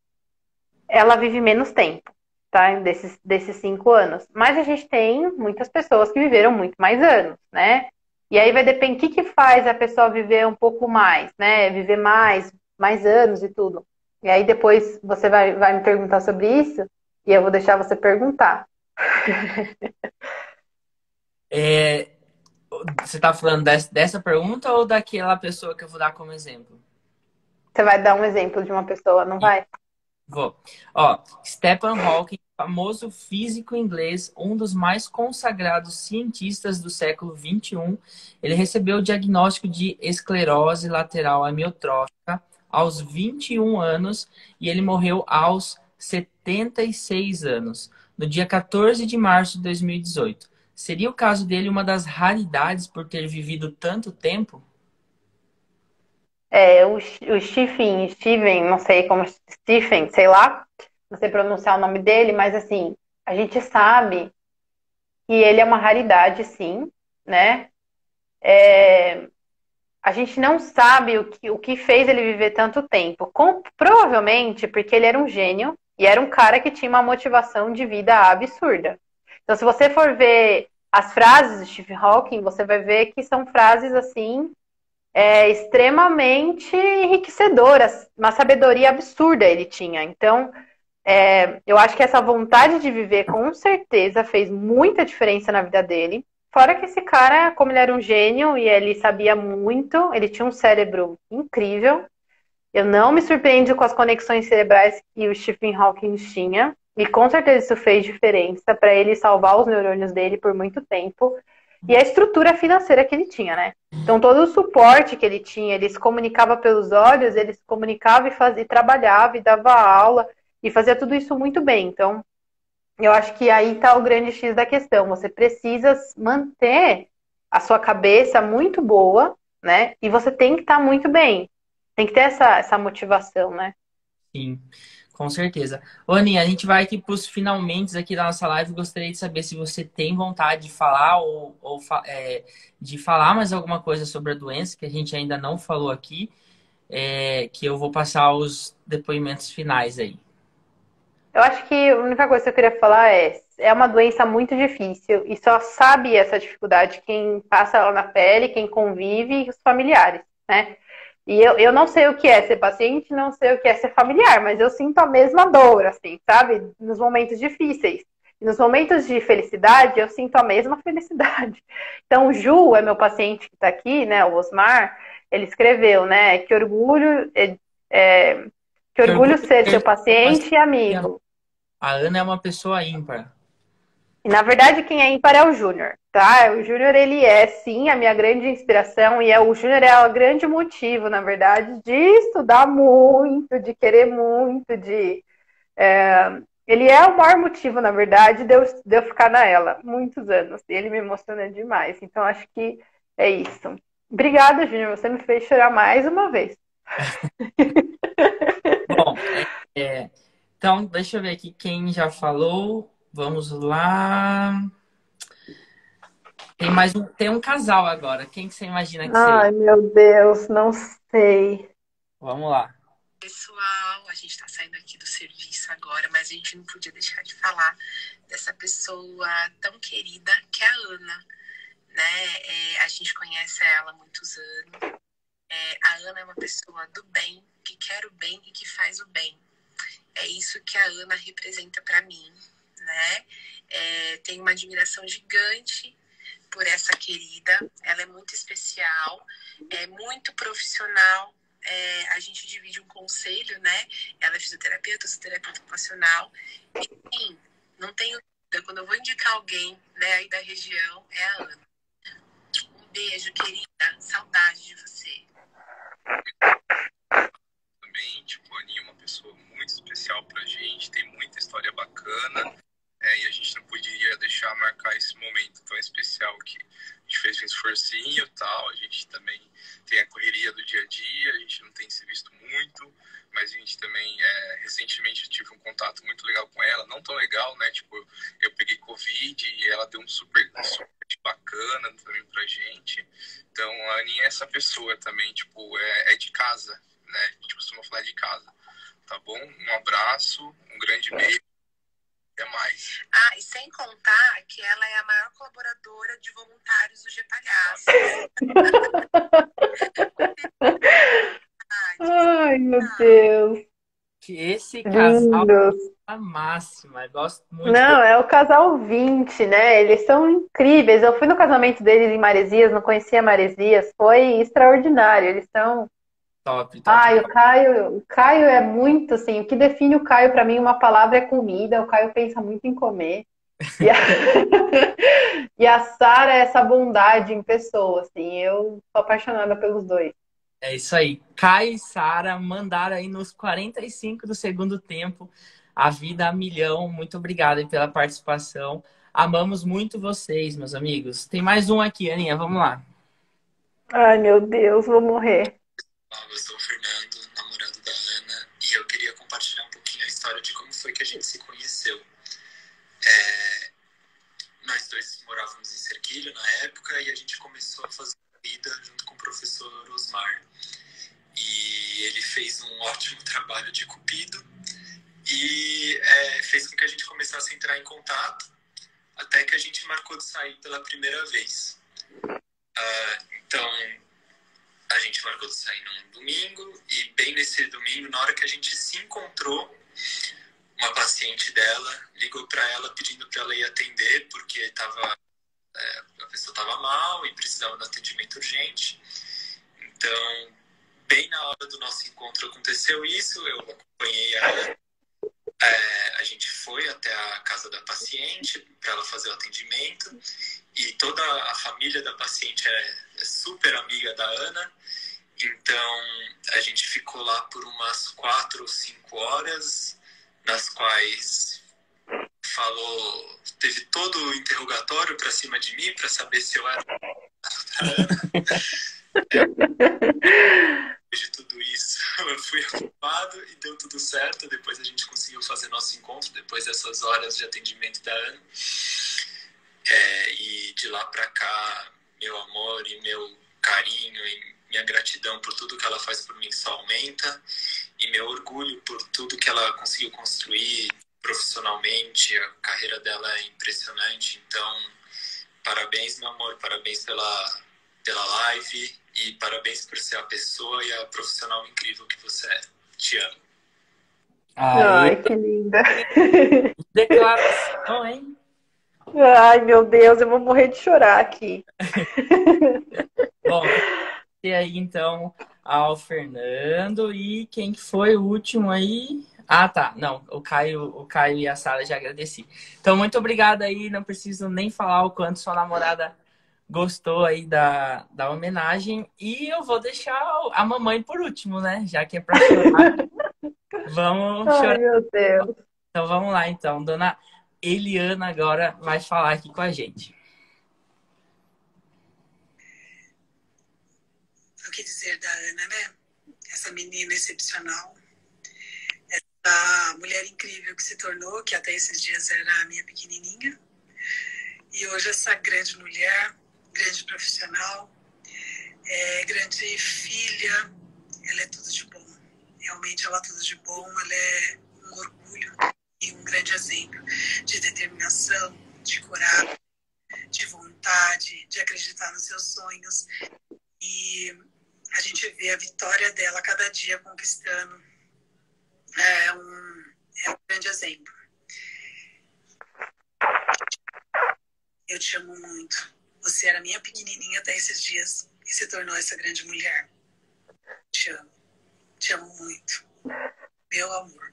Ela vive menos tempo, tá? Desses, desses cinco anos. Mas a gente tem muitas pessoas que viveram muito mais anos, né? E aí vai depender, o que que faz a pessoa viver um pouco mais, né? Viver mais, mais anos e tudo. E aí depois você vai, vai me perguntar sobre isso e eu vou deixar você perguntar. É, você tá falando des- dessa pergunta ou daquela pessoa que eu vou dar como exemplo? Você vai dar um exemplo de uma pessoa, não vai? Vou. Ó, Stephen Hawking, famoso físico inglês, um dos mais consagrados cientistas do século vinte e um, ele recebeu o diagnóstico de esclerose lateral amiotrófica aos vinte e um anos e ele morreu aos setenta e seis anos, no dia quatorze de março de dois mil e dezoito. Seria o caso dele uma das raridades por ter vivido tanto tempo? É, o, o Stephen, Steven, não sei como, Stephen, sei lá, não sei pronunciar o nome dele, mas assim, a gente sabe que ele é uma raridade, sim, né? É, a gente não sabe o que, o que fez ele viver tanto tempo. Com, provavelmente porque ele era um gênio e era um cara que tinha uma motivação de vida absurda. Então, se você for ver as frases do Stephen Hawking, você vai ver que são frases assim é, extremamente enriquecedoras, uma sabedoria absurda ele tinha. Então, é, eu acho que essa vontade de viver com certeza fez muita diferença na vida dele. Fora que esse cara, como ele era um gênio e ele sabia muito, ele tinha um cérebro incrível. Eu não me surpreendo com as conexões cerebrais que o Stephen Hawking tinha. E com certeza isso fez diferença para ele salvar os neurônios dele por muito tempo. E a estrutura financeira que ele tinha, né? Então todo o suporte que ele tinha, ele se comunicava pelos olhos, ele se comunicava e fazia, trabalhava e dava aula e fazia tudo isso muito bem. Então eu acho que aí está o grande X da questão. Você precisa manter a sua cabeça muito boa, né? E você tem que estar muito bem. Tem que ter essa, essa motivação, né? Sim, com certeza. Ô, Aninha, a gente vai aqui para os finalmente aqui da nossa live. Gostaria de saber se você tem vontade de falar ou, ou é, de falar mais alguma coisa sobre a doença que a gente ainda não falou aqui, é, que eu vou passar os depoimentos finais aí. Eu acho que a única coisa que eu queria falar é é uma doença muito difícil e só sabe essa dificuldade quem passa ela na pele, quem convive e os familiares, né? E eu, eu não sei o que é ser paciente, não sei o que é ser familiar, mas eu sinto a mesma dor, assim, sabe? Nos momentos difíceis. E nos momentos de felicidade, eu sinto a mesma felicidade. Então, o Ju é meu paciente que está aqui, né? O Osmar, ele escreveu, né? Que orgulho, é, é, que orgulho ser seu paciente e amigo. A Ana é uma pessoa ímpar. E, na verdade, quem é ímpar é o Júnior, tá? O Júnior, ele é, sim, a minha grande inspiração e é, o Júnior é o grande motivo, na verdade, de estudar muito, de querer muito, de... É, ele é o maior motivo, na verdade, de eu, de eu ficar na ela, muitos anos. E ele me emociona demais. Então, acho que é isso. Obrigada, Júnior. Você me fez chorar mais uma vez. Bom, é, é, então, deixa eu ver aqui quem já falou. Vamos lá. Tem mais um, tem um casal agora. Quem que você imagina que seja? Ai, meu Deus, não sei. Vamos lá. Pessoal, a gente tá saindo aqui do serviço agora, mas a gente não podia deixar de falar dessa pessoa tão querida que é a Ana, né? É, a gente conhece ela há muitos anos. É, a Ana é uma pessoa do bem, que quer o bem e que faz o bem. É isso que a Ana representa para mim, né? É, tenho uma admiração gigante por essa querida. Ela é muito especial, é muito profissional. É, a gente divide um conselho, né? Ela é fisioterapeuta, eu sou terapeuta ocupacional. Enfim, não tenho dúvida, quando eu vou indicar alguém, né, aí da região, é a Ana. Um beijo, querida. Saudade de você. Também, tipo, a Aninha é uma pessoa muito especial pra gente, tem muita história bacana, é, e a gente não podia deixar marcar esse momento tão especial que a gente fez um esforcinho e tal. A gente também tem a correria do dia a dia, a gente não tem se visto muito, mas a gente também, é, recentemente eu tive um contato muito legal com ela, não tão legal, né, tipo, eu peguei Covid e ela deu um super, um super bacana também pra gente. Então, a Aninha é essa pessoa também, tipo, é, é de casa, né, a gente costuma falar de casa, tá bom? Um abraço, um grande beijo. Até mais. Ah, e sem contar que ela é a maior colaboradora de voluntários do G Palhaços. Ai, meu Deus. Que esse casal Lindos. é a máxima. Eu gosto muito. Não, do- é o casal vinte, né? Eles são incríveis. Eu fui no casamento deles em Maresias, não conhecia Maresias. Foi extraordinário. Eles são... Top, top. Ai, o Caio, o Caio é muito assim. O que define o Caio para mim, uma palavra é comida. O Caio pensa muito em comer. E a, e a Sara é essa bondade em pessoa, assim. Eu sou apaixonada pelos dois. É isso aí. Caio e Sara mandaram aí nos quarenta e cinco do segundo tempo a vida a milhão. Muito obrigado aí pela participação. Amamos muito vocês, meus amigos. Tem mais um aqui, Aninha, vamos lá. Ai, meu Deus, vou morrer. Eu sou o Fernando, namorado da Ana, e eu queria compartilhar um pouquinho a história de como foi que a gente se conheceu. É, nós dois morávamos em Serquilho na época e a gente começou a fazer vida junto com o professor Osmar. E ele fez um ótimo trabalho de cupido e é, fez com que a gente começasse a entrar em contato, até que a gente marcou de sair pela primeira vez. Uh, então, a gente marcou de sair num domingo, e bem nesse domingo, na hora que a gente se encontrou, uma paciente dela ligou para ela pedindo para ela ir atender, porque tava, é, a pessoa estava mal e precisava de atendimento urgente. Então, bem na hora do nosso encontro aconteceu isso, eu acompanhei ela. É, a gente foi até a casa da paciente para ela fazer o atendimento, e toda a família da paciente é, é super amiga da Ana. Então a gente ficou lá por umas quatro ou cinco horas, nas quais falou, teve todo o interrogatório para cima de mim para saber se eu era a Ana. É, depois de tudo isso, eu fui aprovado e deu tudo certo. Depois a gente conseguiu fazer nosso encontro, depois dessas horas de atendimento da Ana. É, e de lá pra cá, meu amor e meu carinho e minha gratidão por tudo que ela faz por mim só aumenta. E meu orgulho por tudo que ela conseguiu construir profissionalmente. A carreira dela é impressionante. Então, parabéns, meu amor, parabéns pela, pela live. E parabéns por ser a pessoa e a profissional incrível que você é. Te amo. Ai, que linda. Declaração, hein? Ai, meu Deus, eu vou morrer de chorar aqui. Bom, e aí então ao Fernando, e quem que foi o último aí? Ah, tá. Não, o Caio, o Caio e a Sara já agradeci. Então, muito obrigado aí. Não preciso nem falar o quanto sua namorada gostou aí da, da homenagem. E eu vou deixar a mamãe por último, né? Já que é pra chorar. Vamos Ai, chorar. meu Deus. Então vamos lá, então. Dona Eliana agora vai falar aqui com a gente. O que dizer da Ana, né? Essa menina excepcional. Essa mulher incrível que se tornou, que até esses dias era a minha pequenininha. E hoje essa grande mulher, grande profissional, é, grande filha, ela é tudo de bom. Realmente ela é tudo de bom, ela é um orgulho e um grande exemplo de determinação, de coragem, de vontade, de acreditar nos seus sonhos. E a gente vê a vitória dela cada dia conquistando. É um, é um grande exemplo. Eu te amo muito. Você era minha pequenininha até esses dias e se tornou essa grande mulher. Te amo. Te amo muito. Meu amor.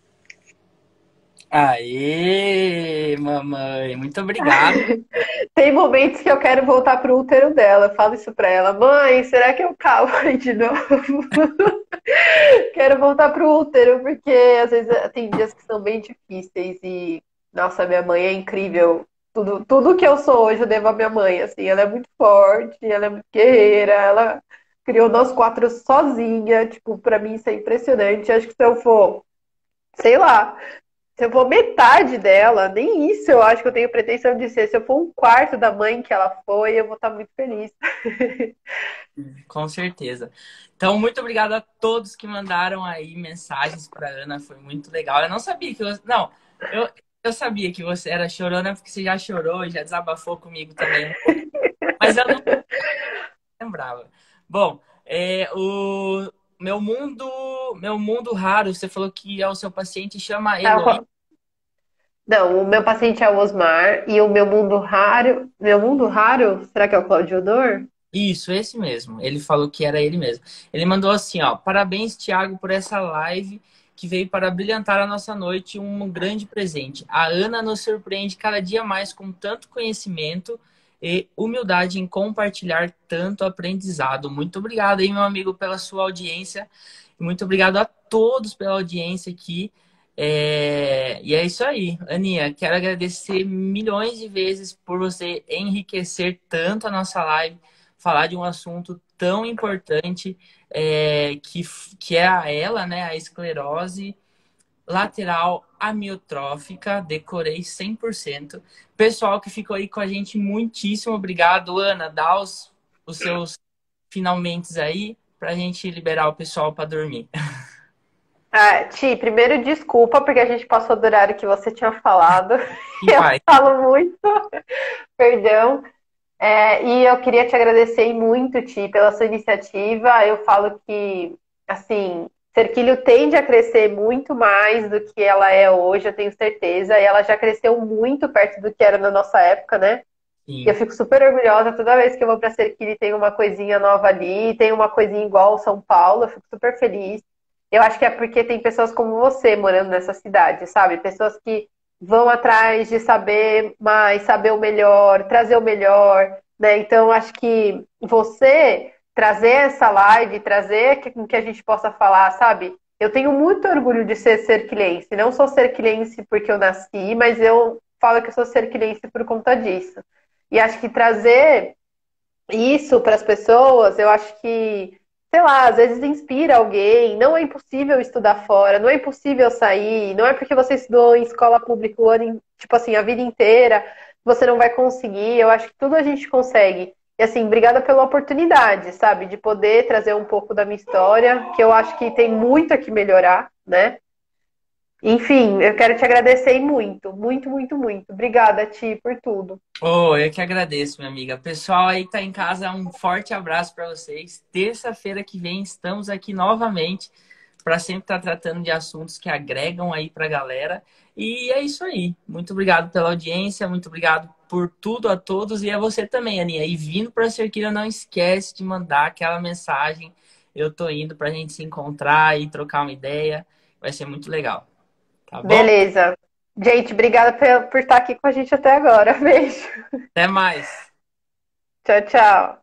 Aê, mamãe. Muito obrigado. Tem momentos que eu quero voltar pro útero dela. Eu falo isso pra ela. Mãe, será que eu calo aí de novo? Quero voltar pro útero, porque às vezes tem dias que são bem difíceis. E, nossa, minha mãe é incrível. Tudo, tudo que eu sou hoje eu devo à minha mãe, assim, ela é muito forte, ela é muito guerreira, ela criou nós quatro sozinha, tipo, pra mim isso é impressionante. Acho que se eu for, sei lá, se eu for metade dela, nem isso eu acho que eu tenho pretensão de ser. Se eu for um quarto da mãe que ela foi, eu vou estar muito feliz. Com certeza. Então, muito obrigado a todos que mandaram aí mensagens pra Ana, foi muito legal. Eu não sabia que você... Não, eu... Eu sabia que você era chorona porque você já chorou e já desabafou comigo também. Mas eu não lembrava. Bom, é, o meu mundo, meu mundo raro, você falou que é o seu paciente, chama Eloy. Não, o meu paciente é o Osmar e o meu mundo raro, meu mundo raro, será que é o Claudio Odor? Isso, esse mesmo. Ele falou que era ele mesmo. Ele mandou assim, ó, parabéns, Thiago, por essa live que veio para brilhantar a nossa noite, um grande presente. A Ana nos surpreende cada dia mais com tanto conhecimento e humildade em compartilhar tanto aprendizado. Muito obrigado aí, meu amigo, pela sua audiência. Muito obrigado a todos pela audiência aqui. É, e é isso aí, Aninha. Quero agradecer milhões de vezes por você enriquecer tanto a nossa live, falar de um assunto tão importante é, que, que é a ela, né? A esclerose lateral amiotrófica. Decorei cem por cento. Pessoal que ficou aí com a gente, muitíssimo obrigado. Ana, dá os, os seus finalmente aí pra gente liberar o pessoal para dormir. Ah, Ti, primeiro desculpa, porque a gente passou do horário que você tinha falado. E Eu vai. falo muito, perdão. É, e eu queria te agradecer muito, Ti, pela sua iniciativa. Eu falo que, assim, Cerquilho tende a crescer muito mais do que ela é hoje, eu tenho certeza. E ela já cresceu muito perto do que era na nossa época, né? E eu Sim. fico super orgulhosa toda vez que eu vou para Cerquilho e tem uma coisinha nova ali, tem uma coisinha igual São Paulo, eu fico super feliz. Eu acho que é porque tem pessoas como você morando nessa cidade, sabe? Pessoas que vão atrás de saber mais, saber o melhor, trazer o melhor, né? Então, acho que você trazer essa live, trazer que- com que a gente possa falar, sabe? Eu tenho muito orgulho de ser cerquilense. Não sou cerquilense porque eu nasci, mas eu falo que eu sou cerquilense por conta disso. E acho que trazer isso para as pessoas, eu acho que, sei lá, às vezes inspira alguém. Não é impossível estudar fora, não é impossível sair, não é porque você estudou em escola pública o ano, in- tipo assim, a vida inteira, que você não vai conseguir. Eu acho que tudo a gente consegue. E assim, obrigada pela oportunidade, sabe, de poder trazer um pouco da minha história, que eu acho que tem muito a que melhorar, né? Enfim, eu quero te agradecer muito, muito, muito, muito. Obrigada, Ti, por tudo. Oh, eu que agradeço, minha amiga. Pessoal aí que tá em casa, um forte abraço para vocês. Terça-feira que vem estamos aqui novamente para sempre estar tratando de assuntos que agregam aí para a galera. E é isso aí. Muito obrigado pela audiência, muito obrigado por tudo a todos e a você também, Aninha. E vindo para a Cerquilha, não esquece de mandar aquela mensagem. Eu tô indo para a gente se encontrar e trocar uma ideia. Vai ser muito legal. Tá bom? Beleza. Gente, obrigada por, por estar aqui com a gente até agora. Beijo. Até mais. Tchau, tchau.